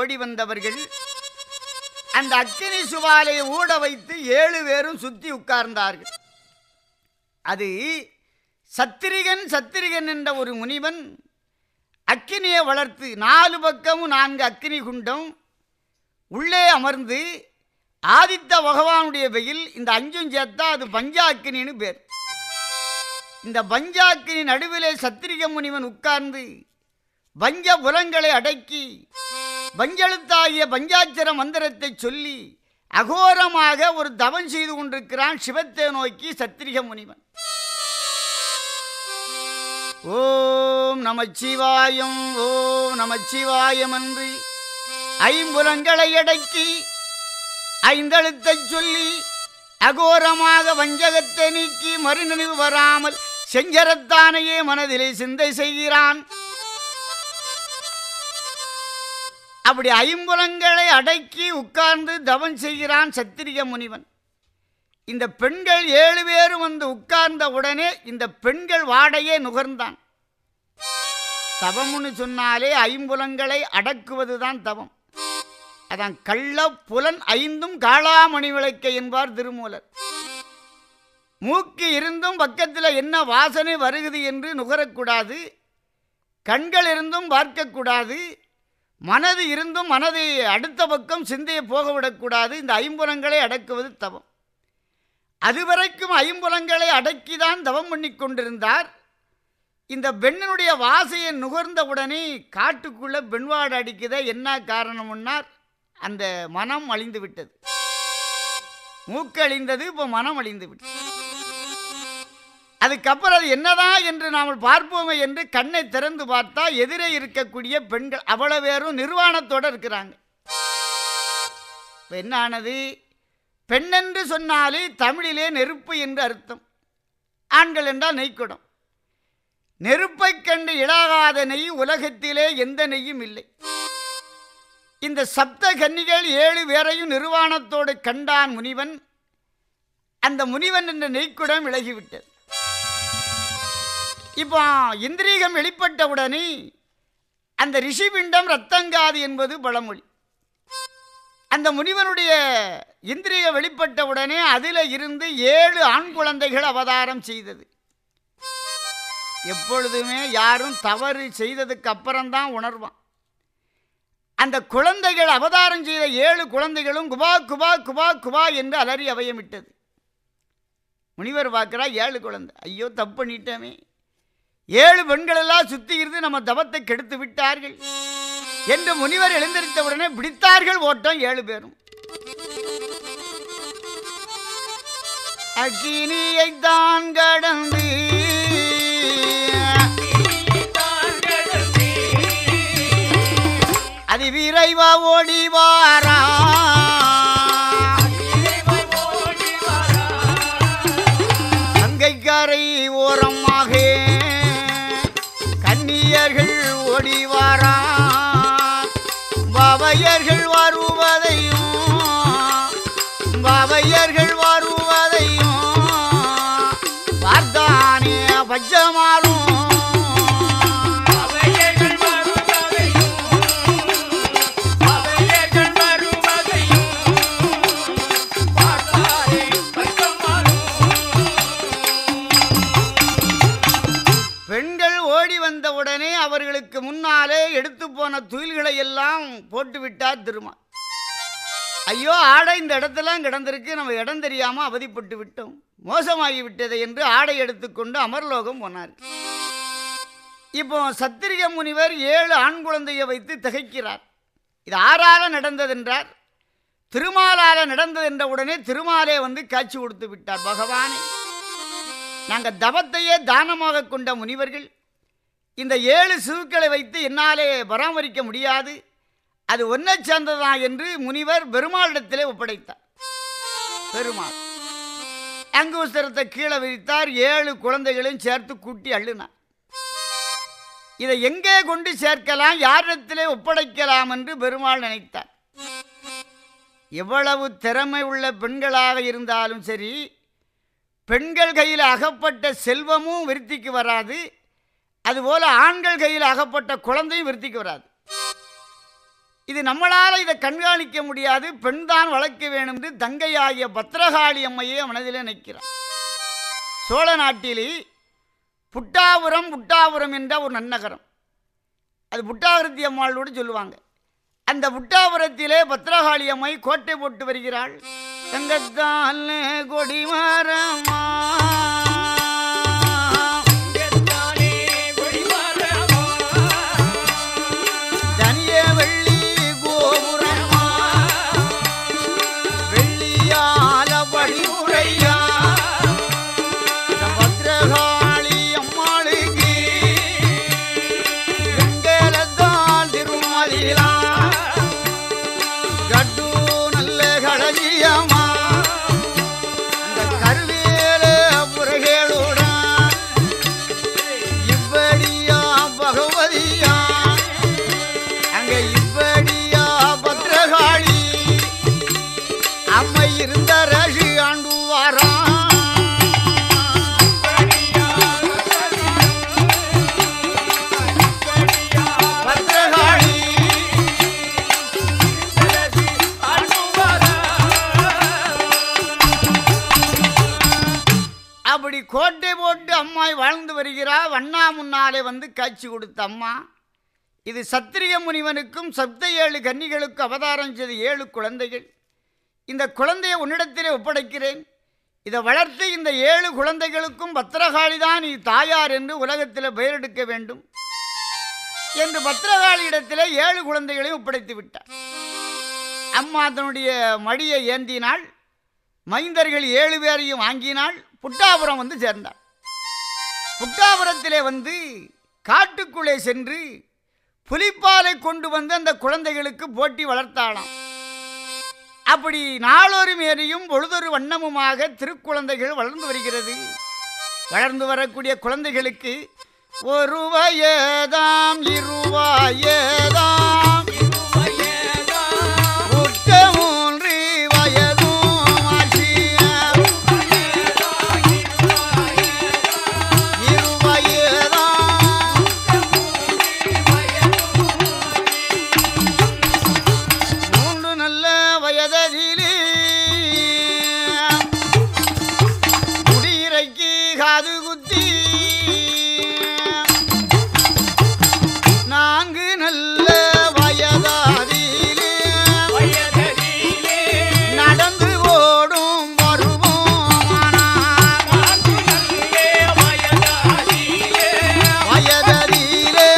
[SPEAKER 1] ஓடி வந்தவர்கள் அந்த அக்கினி சுவாலையை ஊட வைத்து ஏழு பேரும் சுற்றி உட்கார்ந்தார்கள். அது சத்திரிகன் சத்திரிகன் என்ற ஒரு முனிவன் அக்கினியை வளர்த்து நாலு பக்கமும் நான்கு அக்கினி குண்டம் உள்ளே அமர்ந்து ஆதித்த பகவானுடைய வெயில் இந்த அஞ்சும் சேர்த்தா அது பஞ்சாக்கினின்னு பேர். இந்த பஞ்சாக்கினி நடுவிலே சத்திரிக முனிவன் உட்கார்ந்து பஞ்ச புலங்களை அடக்கி பஞ்செழுத்தாகிய பஞ்சாட்சர மந்திரத்தை சொல்லி அகோரமாக ஒரு தவம் செய்து கொண்டிருக்கிறான் சிவத்தை நோக்கி சத்திரிக முனிவன். ஓம் நமச்சிவாயம் ஓம் நமச்சிவாயம் என்று ஐம்புலங்களை அடக்கி ஐந்தெழுத்தை சொல்லி அகோரமாக வஞ்சகத்தை நீக்கி மறுநினைவு வராமல் செஞ்சரத்தானையே மனதிலே சிந்தை செய்கிறான். அப்படி ஐம்புலங்களை அடக்கி உட்கார்ந்து தவம் செய்கிறான் சத்திரிக முனிவன். இந்த பெண்கள் ஏழு பேரும் வந்து உட்கார்ந்த உடனே இந்த பெண்கள் வாடையே நுகர்ந்தான். தவம்னு சொன்னாலே ஐம்புலங்களை அடக்குவதுதான் தவம். அதான் கள்ள புலன் ஐந்தும் காளாமணி விளக்கை என்பார் திருமூலர். மூக்கு இருந்தும் பக்கத்தில் என்ன வாசனை வருகிறது என்று நுகரக்கூடாது, கண்கள் இருந்தும் பார்க்கக்கூடாது, மனது இருந்தும் மனதை அடுத்த பக்கம் சிந்தையை போக விடக்கூடாது. இந்த ஐம்புலங்களை அடக்குவது தவம். அதுவரைக்கும் ஐம்புலங்களை அடக்கிதான் தவம் பண்ணி கொண்டிருந்தார். இந்த பெண்ணினுடைய வாசையை நுகர்ந்த உடனே காட்டுக்குள்ளே பெண்வாடு அடிக்குத. என்ன காரணம்னார், அந்த மனம் அழிந்து விட்டது. மூக்கு அழிந்தது, இப்போ மனம் அழிந்து விட்டது. அதுக்கப்புறம் அது என்னதான் என்று நாம் பார்ப்போமே என்று கண்ணை திறந்து பார்த்தா எதிரே இருக்கக்கூடிய பெண்கள் அவ்வளவு பேரும் நிர்வாணத்தோடு இருக்கிறாங்க. என்ன ஆனது, பெண்ணென்று சொன்னாலே தமிழிலே நெருப்பு என்று அர்த்தம். ஆண்கள் என்றால் நெய்க்குடம். நெருப்பை கண்டு இழாகாத நெய் உலகத்திலே எந்த நெய்யும் இல்லை. இந்த சப்த கன்னிகள் ஏழு பேரையும் நிர்வாணத்தோடு கண்டான் முனிவன். அந்த முனிவன் என்ற நெய்க்குடம் விலகிவிட்டது. இப்போ இந்திரீகம் வெளிப்பட்டவுடனே அந்த ரிஷிபிண்டம் ரத்தங்காது என்பது பழமொழி. அந்த முனிவனுடைய இந்திரியம் வெளிப்பட்டவுடனே அதில் இருந்து ஏழு ஆண் குழந்தைகள் அவதாரம் செய்தது. எப்பொழுதுமே யாரும் தவறு செய்ததுக்கு அப்புறம்தான் உணர்வான். அந்த குழந்தைகள் அவதாரம் செய்த ஏழு குழந்தைகளும் குபா குபா குபா குபா என்று அலறி அவையமிட்டது. முனிவர் பார்க்கிறா, ஏழு குழந்தை, ஐயோ தப்பு பண்ணிட்டோமே, ஏழு பெண்களெல்லாம் சுற்றி இருந்து நம்ம தவத்தை கெடுத்து விட்டார்கள் என்று முனிவர் எழுந்திருத்தவுடனே பிடித்தார்கள் ஓட்டம் ஏழு பேரும். அக்கினியை தான் கடந்து அதி விரைவா ஓடிவாரா கங்கை ஓரமாக கன்னியர்கள் ஓடிவாரா பவையர்கள் வருவதையும் பவையர்கள் வருவதையும் பார்த்தானே பச்சமாலும் அவர்களுக்கு முன்னாலே எடுத்து போன துயில்களை எல்லாம் போட்டு விட்டார் திருமால். ஐயோ, ஆடை இந்த இடத்தெல்லாம் கிடந்திருக்கு, நம்ம இடம் தெரியாமல் அவதிப்பட்டு விட்டோம், மோசமாகி விட்டது என்று ஆடை எடுத்துக்கொண்டு அமர்லோகம் போனார். இப்போ சத்திரிய முனிவர் ஏழு ஆண் குழந்தையை வைத்து திகைக்கிறார். இது ஆறால நடந்ததென்றார். திருமாலால நடந்தது என்ற உடனே திருமாலே வந்து காட்சி கொடுத்து விட்டார். பகவானே, நாங்கள் தவத்தையே தானமாக கொண்ட முனிவர்கள், இந்த ஏழு சிசுக்களை வைத்து என்னாலே பராமரிக்க முடியாது, அது ஒன்றை சேர்ந்ததான் என்று முனிவர் பெருமாளிடத்திலே ஒப்படைத்தார். பெருமாள் அங்குஸ்தரத்தை கீழே விரித்தார். ஏழு குழந்தைகளையும் சேர்த்து கூட்டி அள்ளினார். இதை எங்கே கொண்டு சேர்க்கலாம், யாரிடத்திலே ஒப்படைக்கலாம் என்று பெருமாள் நினைத்தார். எவ்வளவு திறமை உள்ள பெண்களாக இருந்தாலும் சரி, பெண்கள் கையில் அகப்பட்ட செல்வமும் விருத்திக்கு வராது, அதுபோல ஆண்கள் கையில் அகப்பட்ட குழந்தையும் விருத்திக்கு வராது. இது நம்மளால் இதை கண்காணிக்க முடியாது, பெண்தான் வளர்க்க வேணும் என்று தங்கையாகிய பத்ரகாளி அம்மையே மனதில் நிற்கிறார். சோழ நாட்டிலே புட்டாபுரம் புட்டாபுரம் என்ற ஒரு நன்னகரம், அது புட்டாகிருத்தி அம்மாளோடு சொல்லுவாங்க. அந்த புட்டாபுரத்திலே பத்ரகாளி அம்மை கோட்டை போட்டு வருகிறாள். தங்கத்தால் கொடிமரமா தனிய வெள்ளி கோபுரமா வெள்ளியால படிமுறையா பத்ரகாளி அம்மாளுக்கு வெங்கலத்தால் திருமதிலா கட்டு நல்ல கடலியம்மா அந்த கருவேல புறகேளுடன் இவ்வடியா பகவதியா அங்க இவ்வடியா பத்ரகாளி அம்மை இருந்த ரஷி ஆண்டு வாரா அப்படி கோட்டை போட்டு அம்மாய் வாழ்ந்து வருகிறார். வண்ணா முன்னாலே வந்து காட்சி கொடுத்த அம்மா, இது சத்திரிய முனிவனுக்கும் சப்த ஏழு கன்னிகளுக்கும் அவதாரம் செய்த ஏழு குழந்தைகள். இந்த குழந்தையை உன்னிடத்திலே ஒப்படைக்கிறேன். இதை வளர்த்து இந்த ஏழு குழந்தைகளுக்கும் பத்ரகாளி தான் நீ தாயார் என்று உலகத்தில் பெயரெடுக்க வேண்டும் என்று பத்ரகாளி இடத்திலே ஏழு குழந்தைகளையும் ஒப்படைத்து விட்டார். அம்மா அதனுடைய மடியை ஏந்தினாள். மைந்தர்கள் ஏழு பேரையும் வாங்கினாள். புட்டாபுரம் வந்து சேர்ந்தாள். புட்டாபுரத்திலே வந்து காட்டுக்குள்ளே சென்று புலிப்பாலை கொண்டு வந்து அந்த குழந்தைகளுக்கு போட்டி வளர்த்தாளாம். அப்படி நாளொரு மேரியும் பொழுதொரு வண்ணமுமாக திருக்குழந்தைகள் வளர்ந்து வருகிறது. வளர்ந்து வரக்கூடிய குழந்தைகளுக்கு ஒரு வயதாம் இருவயதாம் மூன்று வயதும் மூன்று நல்ல வயதிலே முடியிறைக்கு காது குத்தி நான்கு நல்ல வயதாதிலே நடந்து ஓடும் வருவோமானா வயதிலே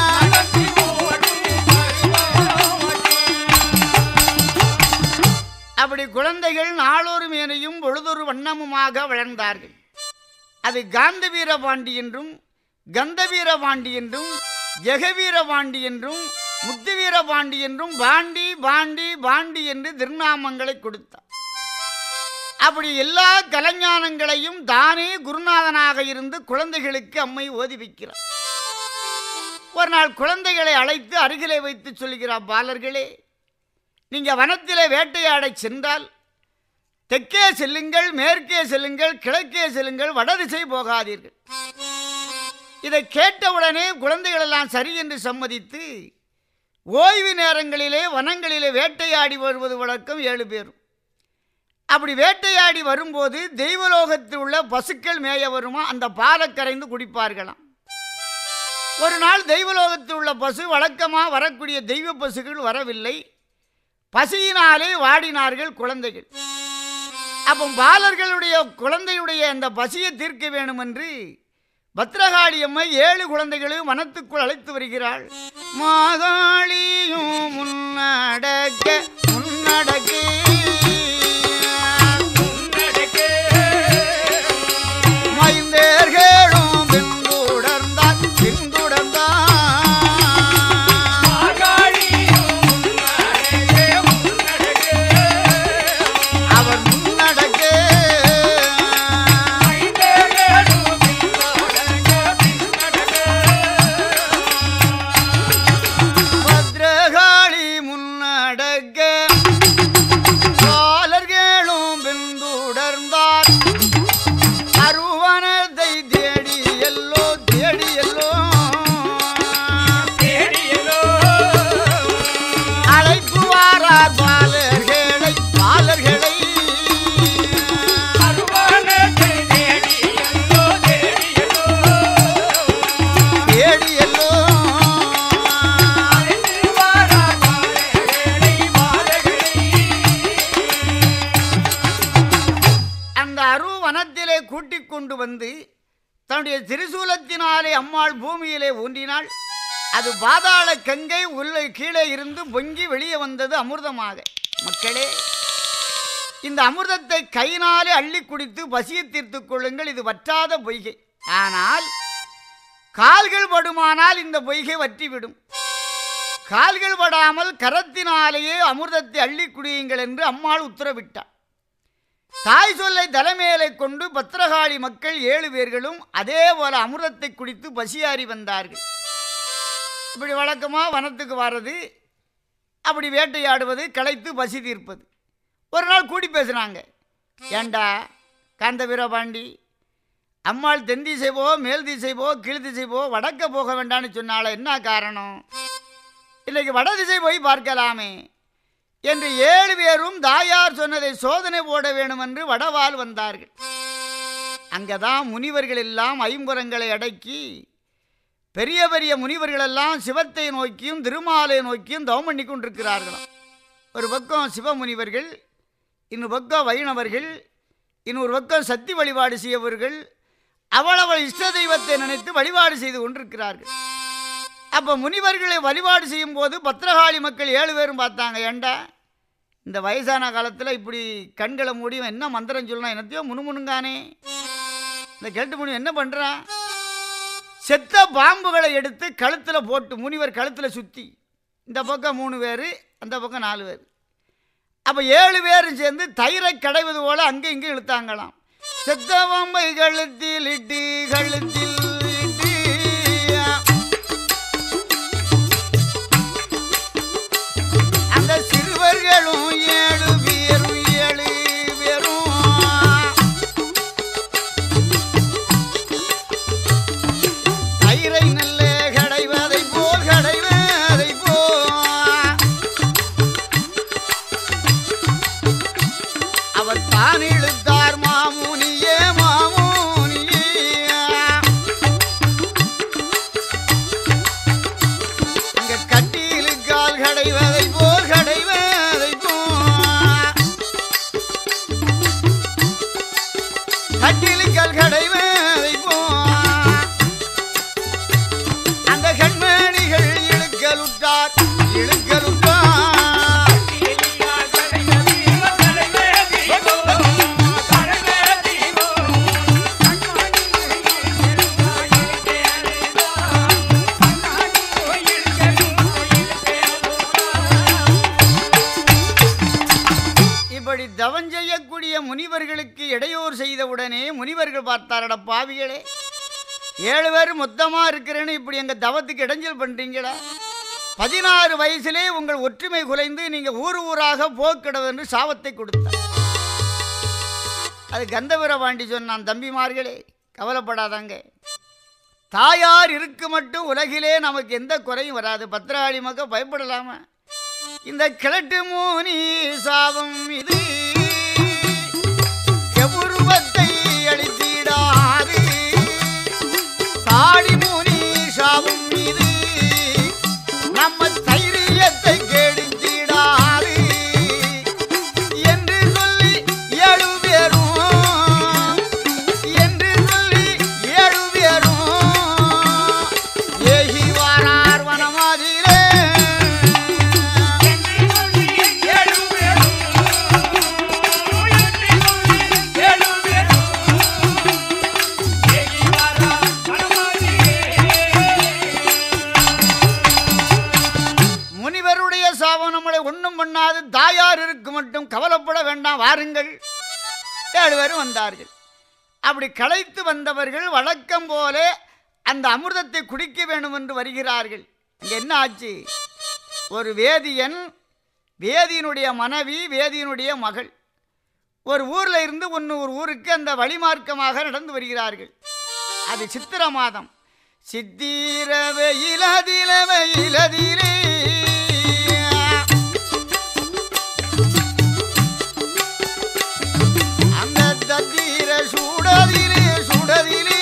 [SPEAKER 1] அப்படி குழந்தைகள் நாளொரு மேனையும் பொழுதொரு வண்ணமுமாக வளர்ந்தார்கள். அது காந்த வீரபாண்டி என்றும் கந்த வீரபாண்டி என்றும் ஜெகவீரபாண்டி என்றும் முத்து வீரபாண்டி என்றும் பாண்டி பாண்டி பாண்டி என்று திருநாமங்களை கொடுத்தார். அப்படி எல்லா கலைஞானங்களையும் தானே குருநாதனாக இருந்து குழந்தைகளுக்கு அம்மை ஓதி வைக்கிறார். ஒரு நாள் குழந்தைகளை அழைத்து அருகிலே வைத்து சொல்கிறார், பாலர்களே, நீங்கள் வனத்திலே வேட்டையாட சென்றால் தெற்கே செல்லுங்கள், மேற்கே செல்லுங்கள், கிழக்கே செல்லுங்கள், வடதிசை போகாதீர்கள். இதை கேட்டவுடனே குழந்தைகள் எல்லாம் சரி என்று சம்மதித்து ஓய்வு நேரங்களிலே வனங்களிலே வேட்டையாடி வருவது வழக்கம் ஏழு பேரும். அப்படி வேட்டையாடி வரும்போது தெய்வலோகத்தில் உள்ள பசுக்கள் மேய வருமா, அந்த பாலை கரைந்து குடிப்பார்களாம். ஒரு நாள் தெய்வலோகத்தில் உள்ள பசு வழக்கமாக வரக்கூடிய தெய்வ பசுகள் வரவில்லை. பசியினாலே வாடினார்கள் குழந்தைகள். அப்போ பாலர்களுடைய குழந்தையுடைய அந்த பசியை தீர்க்க வேண்டும் என்று பத்ரகாளி அம்மை ஏழு குழந்தைகளையும் வனத்துக்குள் அழைத்து வருகிறாள். மாகாளியும் முன்னடக்க முன்னடக்க மைந்தேர்களும் பின்தொடர்ந்தார் பின்தொடர்ந்தார் அவர் முன்னடக்க பத்ரகாளி முன்னடக்க கூட்டிக் கொண்டு வந்து தன்னுடைய திரிசூலத்தினாலே அம்மாள் பூமியிலே ஊன்றினாள். அது பாதாள கங்கை உள்ள கீழே இருந்து பொங்கி வெளியே வந்தது அமிர்தமாக. மக்களே, இந்த அமிர்தத்தை கையினாலே அள்ளி குடித்து பசியை தீர்த்துக் கொள்ளுங்கள். இது வற்றாத பொய்கை. ஆனால் கால்கள் படுமானால் இந்த பொய்கை வற்றிவிடும். கால்கள் படாமல் கரத்தினாலேயே அமிர்தத்தை அள்ளி குடியுங்கள் என்று அம்மாள் உத்தரவிட்டார். தாய் சொல்லை தலைமையிலே கொண்டு பத்திரகாளி மக்கள் ஏழு பேர்களும் அதே போல அமிர்தத்தை குடித்து பசியாறி வந்தார்கள். இப்படி வழக்கமாக வனத்துக்கு வர்றது, அப்படி வேட்டையாடுவது, களைத்து பசி தீர்ப்பது. ஒரு நாள் கூடி பேசுகிறாங்க. ஏண்டா காந்த வீரபாண்டி, அம்மாள் தென் திசை போ, மேல் திசை போ, கீழ் திசை போ, வடக்க போக வேண்டான்னு சொன்னால என்ன காரணம்? இன்னைக்கு வட திசை போய் பார்க்கலாமே என்று ஏழு பேரும் தாயார் சொன்னதை சோதனை போட வேணும் என்று வடவால் வந்தார்கள். அங்கதான் முனிவர்கள் எல்லாம் ஐம்புறங்களை அடக்கி பெரிய பெரிய முனிவர்களெல்லாம் சிவத்தை நோக்கியும் திருமாலை நோக்கியும் தவம் பண்ணி கொண்டிருக்கிறார்களாம். ஒரு பக்கம் சிவமுனிவர்கள், இன்னொரு பக்கம் வைணவர்கள், இன்னொரு பக்கம் சக்தி வழிபாடு செய்யவர்கள் அவளவள் இஷ்ட தெய்வத்தை நினைத்து வழிபாடு செய்து கொண்டிருக்கிறார்கள். அப்போ முனிவர்களை வழிபாடு செய்யும் போது பத்திரகாளி மக்கள் ஏழு பேரும் பார்த்தாங்க. ஏண்டா இந்த வயசான காலத்தில் இப்படி கண்களை மூடியும் என்ன மந்திரம் சொல்லலாம், என்னத்தையோ முணுமுணுங்கானே, இந்த கெட்டு முனி என்ன பண்ணுறான்? செத்த பாம்புகளை எடுத்து கழுத்தில் போட்டு முனிவர் கழுத்தில் சுற்றி, இந்த பக்கம் மூணு பேர், அந்த பக்கம் நாலு பேர். அப்போ ஏழு பேரும் சேர்ந்து தயிரை கடைவது போல அங்கே இங்கே இழுத்தாங்களாம். செத்த பாம்பை கழுத்தில் இட்டு கழுத்தில் இட்டு அந்த சிறுவர்களும் ஏழு பேரும் ஏழு பேரும் தயிரை நல்ல கடைவதை போல் கடைவதை போல் அவர் தான் இழுத்தார். மாமுனியே மாமுனியே அங்க கட்டியிலு கால் கடைவதை போல் கடைவதை போல் கட்டியிலு கால் கடைவதை போல் அந்த கண்மணிகள் இழுக்கலுட்டார் இழுக்கலுட்டார். இப்படி தவம் செய்யக்கூடிய முனிவர்களுக்கு இடையூறு செய்தவுடனே முனிவர்கள் பார்த்தாரட பாவிகளே, ஏழு பேர் மொத்தமாக இருக்கிறேன்னு இப்படி எங்கள் தவத்துக்கு இடைஞ்சல் பண்ணுறீங்களா? பதினாறு வயசுலே உங்கள் ஒற்றுமை குலைந்து நீங்கள் ஊர் ஊராக போக்கிடவு என்று சாபத்தை கொடுத்தார். அது கந்தவீரபாண்டி சொன்னான், தம்பிமார்களே கவலைப்படாதாங்க, தாயார் இருக்கு மட்டும் உலகிலே நமக்கு எந்த குறையும் வராது. பத்திரகாளி மக்கள் பயப்படலாமா? இந்த கிழட்டு மூனி சாபம் இது எவுருவத்தை அழித்திடாது. தாடி மூனி சாபம் இது நம்ம தைரியத்தை கெடுத்திடாது என்று சொல்லி ஏழு பேரும் என்று சொல்லி ஏழு பேரும் ஏகி வாரார் வனமாதிரே. முனிவருடைய சாபம் நம்மளை ஒன்றும் பண்ணாது, தாயார் இருக்கு மட்டும் கவலைப்பட வேண்டாம், வாருங்கள். ஏழு பேரும் வந்தார்கள். அப்படி களைத்து வந்தவர்கள் வழக்கம் போல அந்த அமிர்தத்தை குடிக்க வேண்டும் என்று வருகிறார்கள். இங்கே என்ன ஆச்சு? ஒரு வேதியன், வேதியினுடைய மனைவி, வேதியினுடைய மகள் ஒரு ஊரில் இருந்து ஒன்று ஒரு ஊருக்கு அந்த வழிமார்க்கமாக நடந்து வருகிறார்கள். அது சித்திர மாதம். சித்திர வெயிலதில வெயிலதிலே அந்த தத்தீர சூடதிலே சூடதிலே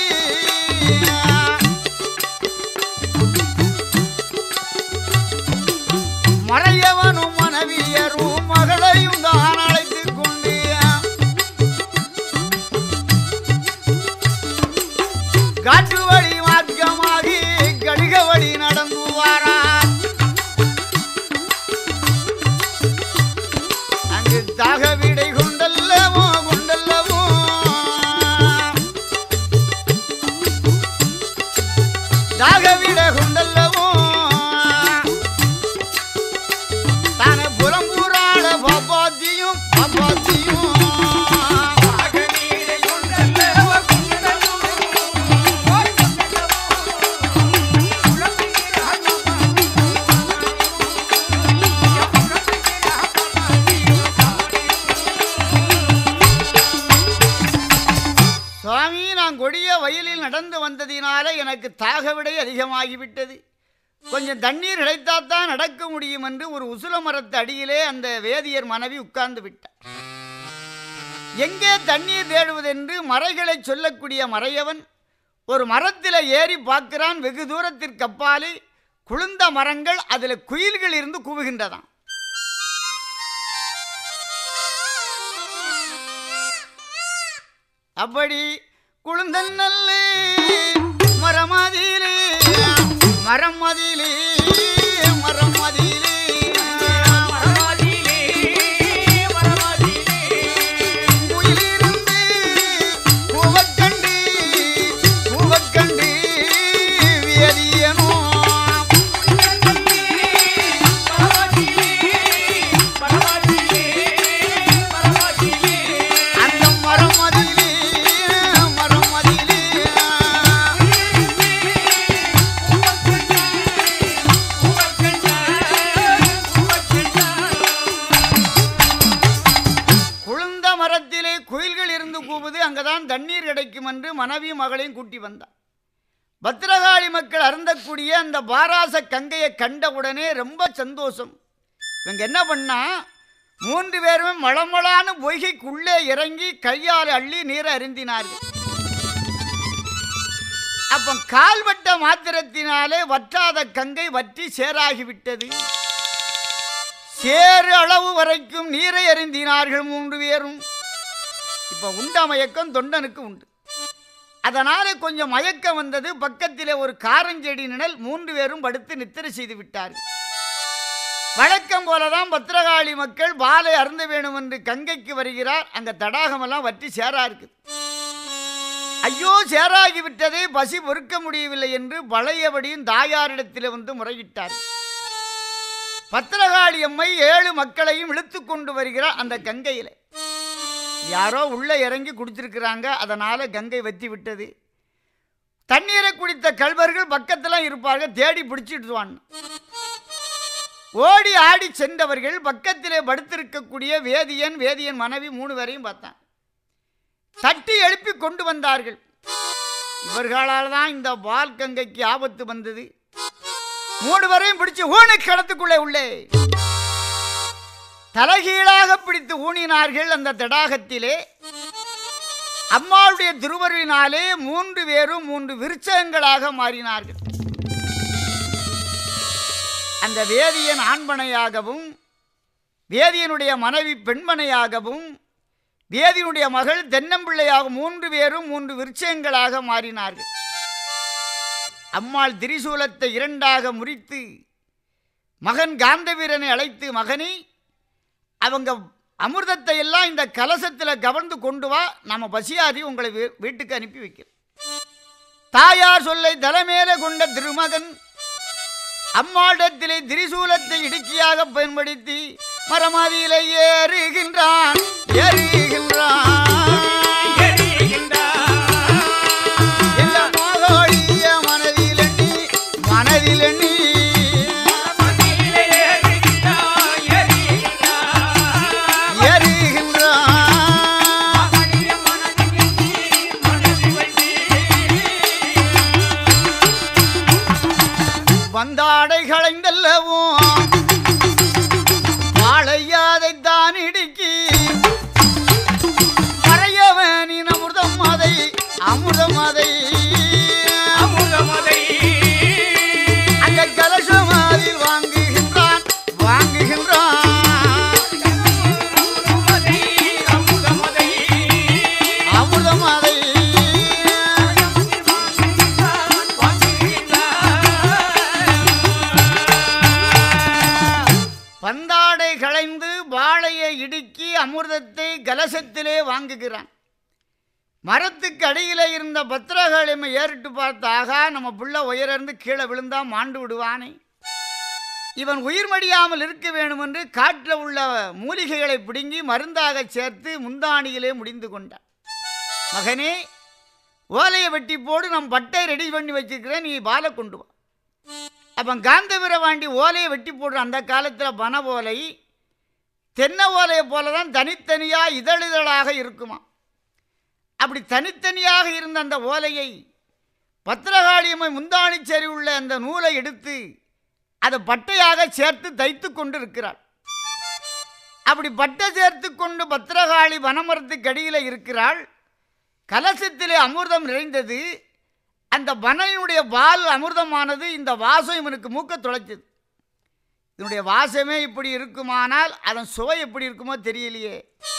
[SPEAKER 1] மறையவனும் மனைவியரும் மகளையும் தான் அழைத்துக் கொண்டு சுவாமி, நான் கொடிய வயலில் நடந்து வந்ததினால எனக்கு தாகவிடை அதிகமாகிவிட்டது. கொஞ்சம் தண்ணீர் கிடைத்தாத்தான் நடக்க முடியும் என்று ஒரு உசுல மரத்து அடியிலே அந்த வேதியர் மனைவி உட்கார்ந்து விட்டார். எங்கே தண்ணீர் தேடுவதென்று மறைகளை சொல்லக்கூடிய மறையவன் ஒரு மரத்தில் ஏறி பார்க்கிறான். வெகு தூரத்திற்கு அப்பாலே குளிர்ந்த மரங்கள், அதில் குயில்கள் இருந்து கூவுகின்றதாம். அப்படி குளிர்ந்தல் நல்ல மரமதிலே மரம் மதிலே மரம் மதிலே குயிலிருந்து கூவக்கண்டு கூவக்கண்டு வேதியனோ அந்த மரம் மதிலே அங்கதான் தண்ணீர் கிடைக்கும் என்று மனைவி மகளையும் கூட்டி வந்தார். பத்திரகாளி மக்கள் அருந்தக்கூடிய அந்த பாராச கங்கையை கண்டவுடனே ரொம்ப சந்தோஷம். இவங்க என்ன பண்ணா, மூன்று பேருமே மளமளான பொய்கைக்குள்ளே இறங்கி கையால் அள்ளி நீரை அருந்தினார்கள். அப்ப கால்வட்ட மாத்திரத்தினாலே வற்றாத கங்கை வற்றி சேராகிவிட்டது. சேறு அளவு வரைக்கும் நீரை அருந்தினார்கள் மூன்று பேரும். இப்போ உண்ட மயக்கம் தொண்டனுக்கு உண்டு. அதனால கொஞ்சம் மயக்கம் வந்தது. பக்கத்திலே ஒரு காரஞ்செடி நிழல், மூன்று பேரும் படுத்து நித்திரை செய்து விட்டார்கள். வழக்கம் போலதான் பத்திரகாளி மக்கள் பாலை அருந்த வேணும் என்று கங்கைக்கு வருகிறார். அங்க தடாகமெல்லாம் வற்றி சேரா இருக்குது. ஐயோ, சேராகி விட்டதே, பசி பொறுக்க முடியவில்லை என்று பழையபடியும் தாயாரிடத்தில் வந்து முறையிட்டார். பத்திரகாளி அம்மை ஏழு மக்களையும் இழுத்து கொண்டு வருகிறார். அந்த கங்கையில யாரோ உள்ள இறங்கி குடிச்சிருக்கிறாங்க. அதனால கங்கை வத்தி விட்டது. தண்ணீரை குடித்த கல்வர்கள் பக்கத்தில் இருப்பார்கள். தேடி பிடிச்சிடுவான். ஓடி ஆடி சென்றவர்கள் பக்கத்திலே படுத்திருக்கக்கூடிய வேதியன் வேதியன் மனைவி மூணு பேரையும் பார்த்தான். தட்டி எழுப்பி கொண்டு வந்தார்கள். இவர்களால் தான் இந்த பால் கங்கைக்கு ஆபத்து வந்தது. மூணு பேரையும் பிடிச்சு ஊனை கடத்துக்குள்ளே உள்ளே தலைகீழாக பிடித்து ஊனினார்கள். அந்த தடாகத்திலே அம்மாவுடைய திருவருளினாலே மூன்று பேரும் மூன்று விருட்சங்களாக மாறினார்கள். அந்த வேதியன் ஆண்மனையாகவும் வேதியனுடைய மனைவி பெண்மனையாகவும் வேதியனுடைய மகள் தென்னம்பிள்ளையாக மூன்று பேரும் மூன்று விருட்சங்களாக மாறினார்கள். அம்மாள் திரிசூலத்தை இரண்டாக முறித்து மகன் காந்தவீரனை அழைத்து, மகனே, அவங்க அமிர்தத்தை எல்லாம் இந்த கலசத்தில் கவர்ந்து கொண்டு வா, நம்ம பசியாதி உங்களை வீட்டுக்கு அனுப்பி வைக்கிறோம். தாயார் சொல்லை தலைமேல கொண்ட திருமகன் அம்மாடத்திலே திரிசூலத்தை இடுக்கியாக பயன்படுத்தி மரமதியிலே ஏறுகின்றான் ஏறுகின்றான் வந்தாடை களைந்தல்லவும் வாழையாதைத்தான் இடுக்கி மறையவனின் அமிர்தம் அதை அமிர்தம் அதை அமிர்தம் அதை அந்த கலசமாதில் வாங்குகின்றான் வாங்குகின்றான் அமிர்தம் அதை அமிர்தம் அதை பந்தாடை களைந்து வாழையை இடுக்கி அமிர்தத்தை கலசத்திலே வாங்குகிறான். மரத்துக்கு அடியிலே இருந்த பத்திரகாளியம்மை ஏறிட்டு பார்த்து, ஆகா, நம்ம புள்ள உயர்ந்து கீழே விழுந்தா மாண்டு விடுவானே. இவன் உயிர் மடியாமல் இருக்க வேண்டும் என்று காட்டில் உள்ள மூலிகைகளை பிடுங்கி மருந்தாக சேர்த்து முந்தானியிலே முடிந்து கொண்டான். மகனே, ஓலையை வெட்டி போடு, நம் பட்டை ரெடி பண்ணி வச்சிருக்கிறேன், நீ பாலை கொண்டு வா. அப்போ காந்த வீரபாண்டி ஓலையை வெட்டி போடுற அந்த காலத்தில் பனை ஓலை தென்னை ஓலையை போல தான் தனித்தனியாக இதழிதழாக இருக்குமா. அப்படி தனித்தனியாக இருந்த அந்த ஓலையை பத்திரகாளியம்மை முந்தாணி சரி உள்ள அந்த நூலை எடுத்து அதை பட்டையாக சேர்த்து தைத்து கொண்டு இருக்கிறாள். அப்படி பட்டை சேர்த்து கொண்டு பத்திரகாளி வனமரத்துக்கு அடியில் இருக்கிறாள். கலசத்திலே அமிர்தம் நிறைந்தது. அந்த பனையினுடைய பால் அமிர்தமானது. இந்த வாசம் இவனுக்கு மூக்க தொலைச்சது. இதனுடைய வாசமே இப்படி இருக்குமானால் அதன் சுவை எப்படி இருக்குமோ தெரியலையே.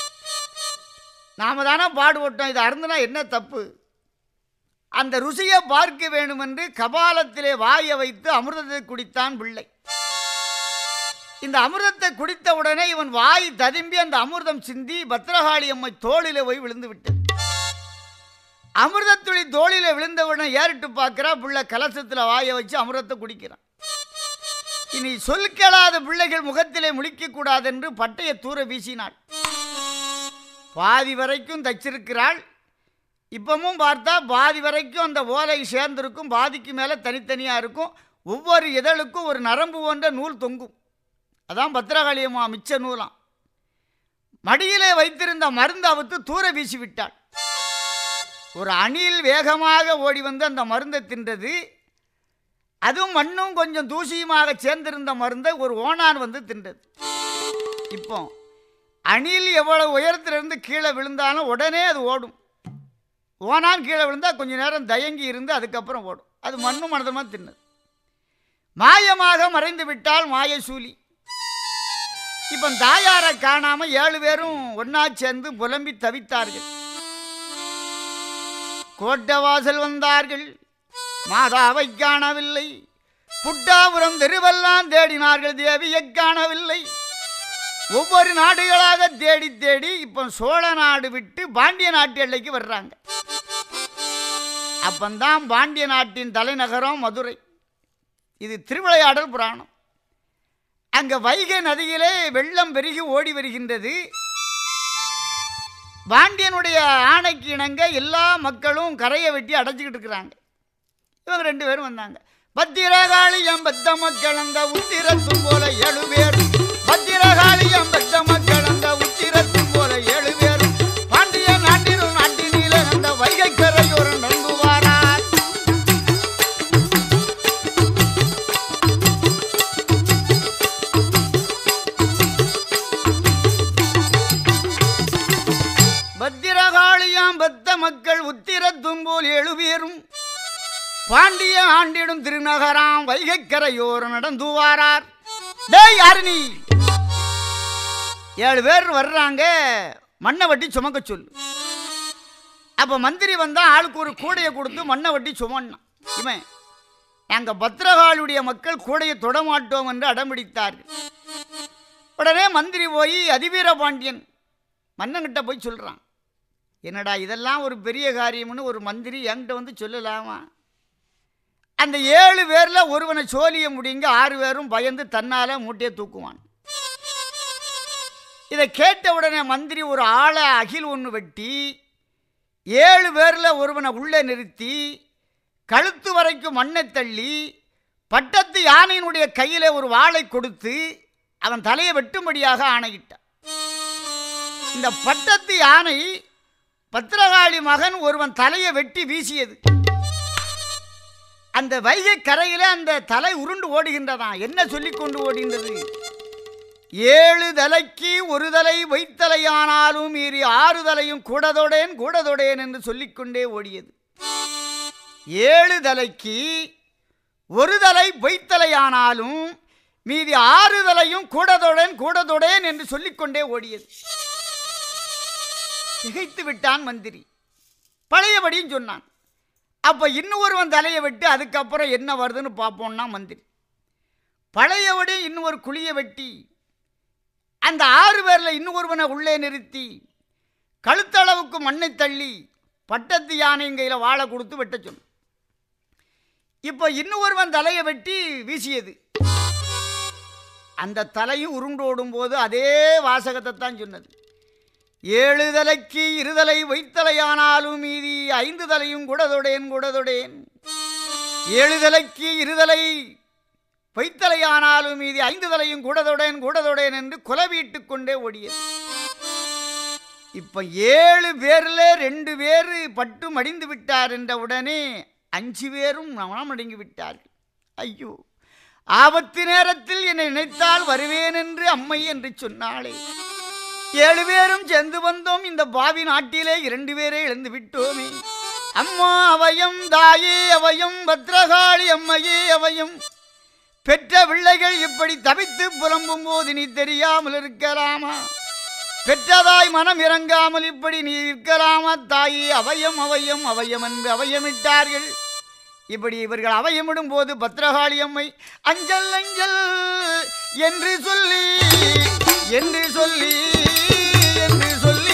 [SPEAKER 1] நாம தானே பாடுபட்டோம், இதை அருந்தினா என்ன தப்பு? அந்த ருசியை பார்க்க வேண்டுமென்று கபாலத்திலே வாயை வைத்து அமிர்தத்தை குடித்தான் பிள்ளை. இந்த அமிர்தத்தை குடித்த உடனே இவன் வாய் ததும்பி அந்த அமிர்தம் சிந்தி பத்திரகாளி அம்மை தோளிலே போய் விழுந்து விட்டது. அமிர்தத்துளி தோளில விழுந்தவுடனே ஏறிட்டு பார்க்கிறா, பிள்ளை கலசத்தில் வாயை வச்சு அமிர்தத்தை குடிக்கிறான். இனி சொல் கேளாத பிள்ளைகள் முகத்திலே முழிக்கக்கூடாது என்று பட்டையை தூர வீசினாள். பாதி வரைக்கும் தச்சிருக்கிறாள். இப்பவும் பார்த்தா பாதி வரைக்கும் அந்த ஓலை சேர்ந்திருக்கும், பாதிக்கு மேலே தனித்தனியாக இருக்கும். ஒவ்வொரு இதழுக்கும் ஒரு நரம்பு போன்ற நூல் தொங்கும். அதான் பத்திரகாளியம்மா மிச்ச நூலாம். மடியிலே வைத்திருந்த மருந்து அவுத்து தூர வீசிவிட்டாள். ஒரு அணில் வேகமாக ஓடி வந்து அந்த மருந்தை தின்றது. அதுவும் மண்ணும் கொஞ்சம் தூசியுமாக சேர்ந்திருந்த மருந்தை ஒரு ஓனான் வந்து தின்றது. இப்போ அணில் எவ்வளவு உயரத்திலிருந்து கீழே விழுந்தாலும் உடனே அது ஓடும். ஓனான் கீழே விழுந்தால் கொஞ்சம் நேரம் தயங்கி இருந்து அதுக்கப்புறம் ஓடும். அது மண்ணும் மனதமாக தின்னது. மாயமாக மறைந்து விட்டால் மாயசூலி. இப்போ தாயாரை காணாமல் ஏழு பேரும் ஒன்னா சேர்ந்து புலம்பி தவித்தார்கள். கோட்டவாசல் வந்தார்கள், மாதாவை காணவில்லை. புட்டாபுரம் தெருவெல்லாம் தேடினார்கள், தேவியை காணவில்லை. ஒவ்வொரு நாடுகளாக தேடி தேடி இப்போ சோழ நாடு விட்டு பாண்டிய நாட்டு எல்லைக்கு வர்றாங்க. அப்பந்தான் பாண்டிய நாட்டின் தலைநகரம் மதுரை. இது திருவிளையாடல் புராணம். அங்கே வைகை நதியிலே வெள்ளம் பெருகி ஓடி வருகின்றது. பாண்டியனுடைய ஆணைக்கு இணங்க எல்லா மக்களும் கரையை வெட்டி அடைச்சிக்கிட்டு இருக்கிறாங்க. இவங்க ரெண்டு பேரும் வந்தாங்க. பத்திரகாளியம் பத்த மக்கள் அந்த உத்திரத்தும் போல ஏழு பேர். பத்திரகாளியம் பத்த மக்கள் அந்த உத்திரத்தும் போல ஏழு பேர். பாண்டிய நாட்டிலும் நாட்டினில அந்த வைகை கரையோர் நடந்து வாரார். பத்திரகாளியாம் பத்த மக்கள் உத்திரத்தும் போல் ஏழு பேரும் பாண்டிய ஆண்டிடும் திருநகராம் வைகைக்கரையோர் நடந்து வாரார். டேய் யாரு நீ? ஏழு பேர் வர்றாங்க, மண்ணை வட்டி சுமக்க சொல்லு. அப்ப மந்திரி வந்தா ஆளுக்கு ஒரு கூடையை கொடுத்து மண்ணை வட்டி சுமன்னான். இவன் எங்க பத்திரகாளுடைய மக்கள் கூடையை தொடமாட்டோம் என்று அடம்பிடித்தார்கள். உடனே மந்திரி போய் அதிவீர பாண்டியன் மன்னன்கிட்ட போய் சொல்றான். என்னடா இதெல்லாம் ஒரு பெரிய காரியம்னு ஒரு மந்திரி என்கிட்ட வந்து சொல்லலாமா? அந்த ஏழு பேரில் ஒருவனை சோழிய முடிங்க, ஆறு பேரும் பயந்து தன்னால மூட்டையை தூக்குவான். இதை கேட்ட உடனே மந்திரி ஒரு ஆளை அகில் ஒன்று வெட்டி ஏழு பேரில் ஒருவனை உள்ளே நிறுத்தி கழுத்து வரைக்கும் மண்ணை தள்ளி பட்டத்து யானையினுடைய கையில் ஒரு வாளை கொடுத்து அவன் தலையை வெட்டும்படியாக ஆணையிட்டான். இந்த பட்டத்து யானை பத்திரகாளி மகன் ஒருவன் தலையை வெட்டி வீசியது. அந்த வைகை கரையில் அந்த தலை உருண்டு ஓடுகின்றதான். என்ன சொல்லிக் கொண்டு ஓடுகின்றது? ஏழு தலைக்கு ஒரு தலை வைத்தலையானாலும் மீறி ஆறு தலையும் கூடதொடேன் கூடதொடேன் என்று சொல்லிக்கொண்டே ஓடியது. ஏழு தலைக்கு ஒரு தலை வைத்தலையானாலும் மீதி ஆறு தலையும் கூடதொடேன் கூடதொடேன் என்று சொல்லிக்கொண்டே ஓடியது. திகைத்து விட்டான் மந்திரி. பழையபடியும் சொன்னான். அப்போ இன்னொருவன் தலையை வெட்டி அதுக்கப்புறம் என்ன வருதுன்னு பார்ப்போம்னா மந்திரி பழையபடி இன்னொரு குழியை வெட்டி அந்த ஆறு பேரில் இன்னொருவனை உள்ளே நிறுத்தி கழுத்தளவுக்கு மண்ணை தள்ளி பட்டத்து யானையின் கையில் வாழை கொடுத்து வெட்ட சொன்ன. இப்போ இன்னொருவன் தலையை வெட்டி வீசியது. அந்த தலையும் உருண்டு ஓடும்போது அதே வாசகத்தை தான் சொன்னது. ஏழு தலைக்கு இருதலை வைத்தலையானாலும் மீதி ஐந்து தலையும் குடதொடேன் குடதொடேன். ஏழு தலைக்கு இருதலை வைத்தலையானாலும் மீதி ஐந்து தலையும் கூடதொடேன் கூடதொடேன் என்று குலவீட்டு கொண்டே ஓடியது. இப்ப ஏழு பேர்ல ரெண்டு பேர் பட்டு மடிந்து விட்டார் என்ற உடனே அஞ்சு பேரும் மனம் அடங்கி விட்டார்கள். ஐயோ, ஆபத்து நேரத்தில் என்னை நினைத்தால் வருவேன் என்று அம்மை என்று சொன்னாளே. ஏழு பேரும் சேர்ந்து வந்தோம், இந்த பாவி நாட்டிலே இரண்டு பேரே இழந்து விட்டோமே. அம்மா அவயம், தாயே அவயம், பத்ரகாளி அம்மையே அவயம். பெற்ற பிள்ளைகள் இப்படி தவித்து புலம்பும் போது நீ தெரியாமல் இருக்கலாமா? பெற்றதாய் மனம் இறங்காமல் இப்படி நீ இருக்கலாமா? தாயே அவயம் அவயம் அவயம் என்று அவயமிட்டார்கள். இப்படி இவர்கள் அவயமிடும் போது பத்ரகாளி அம்மை அஞ்சல் அஞ்சல் என்று சொல்லி என்று சொல்லி என்று சொல்லி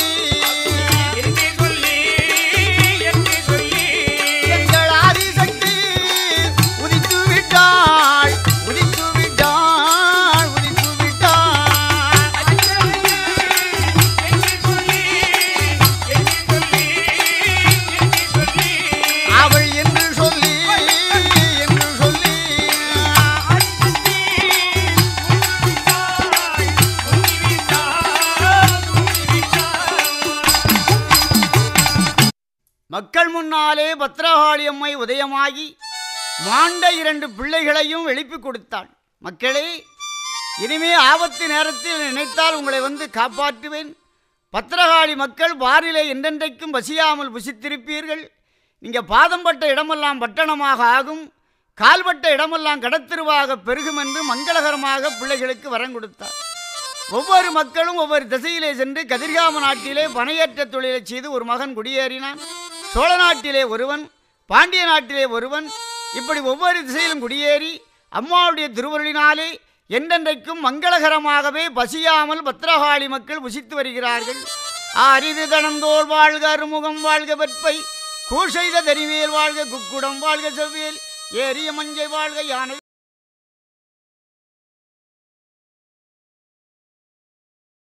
[SPEAKER 1] எங்கள் ஆதிசக்தி உதித்து விட்டாள் உதித்து விட்டாள் உதித்து விட்டாள். அவள் என்று சொல்லி என்று சொல்லி மக்கள் முன்னாலே பத்ரகாளி அம்மை உதயமாகி மாண்ட இரண்டு பிள்ளைகளையும் எழுப்பி கொடுத்தாள். மக்களே, இனிமே ஆபத்து நேரத்தில் நினைத்தால் உங்களை வந்து காப்பாற்றுவேன். பத்ரகாளி மக்கள் வாரிலே என்றென்றைக்கும் பசியாமல் புசித்திருப்பீர்கள். நீங்கள் பாதம் பட்ட இடமெல்லாம் பட்டணமாக ஆகும், கால்பட்ட இடமெல்லாம் கடத்திருவாக பெருகும் என்று மங்களகரமாக பிள்ளைகளுக்கு வரம் கொடுத்தார். ஒவ்வொரு மக்களும் ஒவ்வொரு திசையிலே சென்று கதிர்காம நாட்டிலே பனையேற்ற தொழிலை செய்து ஒரு மகன் குடியேறினான். சோழ நாட்டிலே ஒருவன், பாண்டிய நாட்டிலே ஒருவன், இப்படி ஒவ்வொரு திசையிலும் குடியேறி அம்மாவுடைய திருவருளினாலே என்றென்றைக்கும் மங்களகரமாகவே பசியாமல் பத்ரகாளி மக்கள் புசித்து வருகிறார்கள். அரிது தனந்தோள் வாழ்க, அருமுகம் வாழ்க, வெற்பை கூர் செய்த தரிவேல் வாழ்க, குக்குடம் வாழ்க, செவ்வேல் ஏரிய மஞ்சை வாழ்க, யானை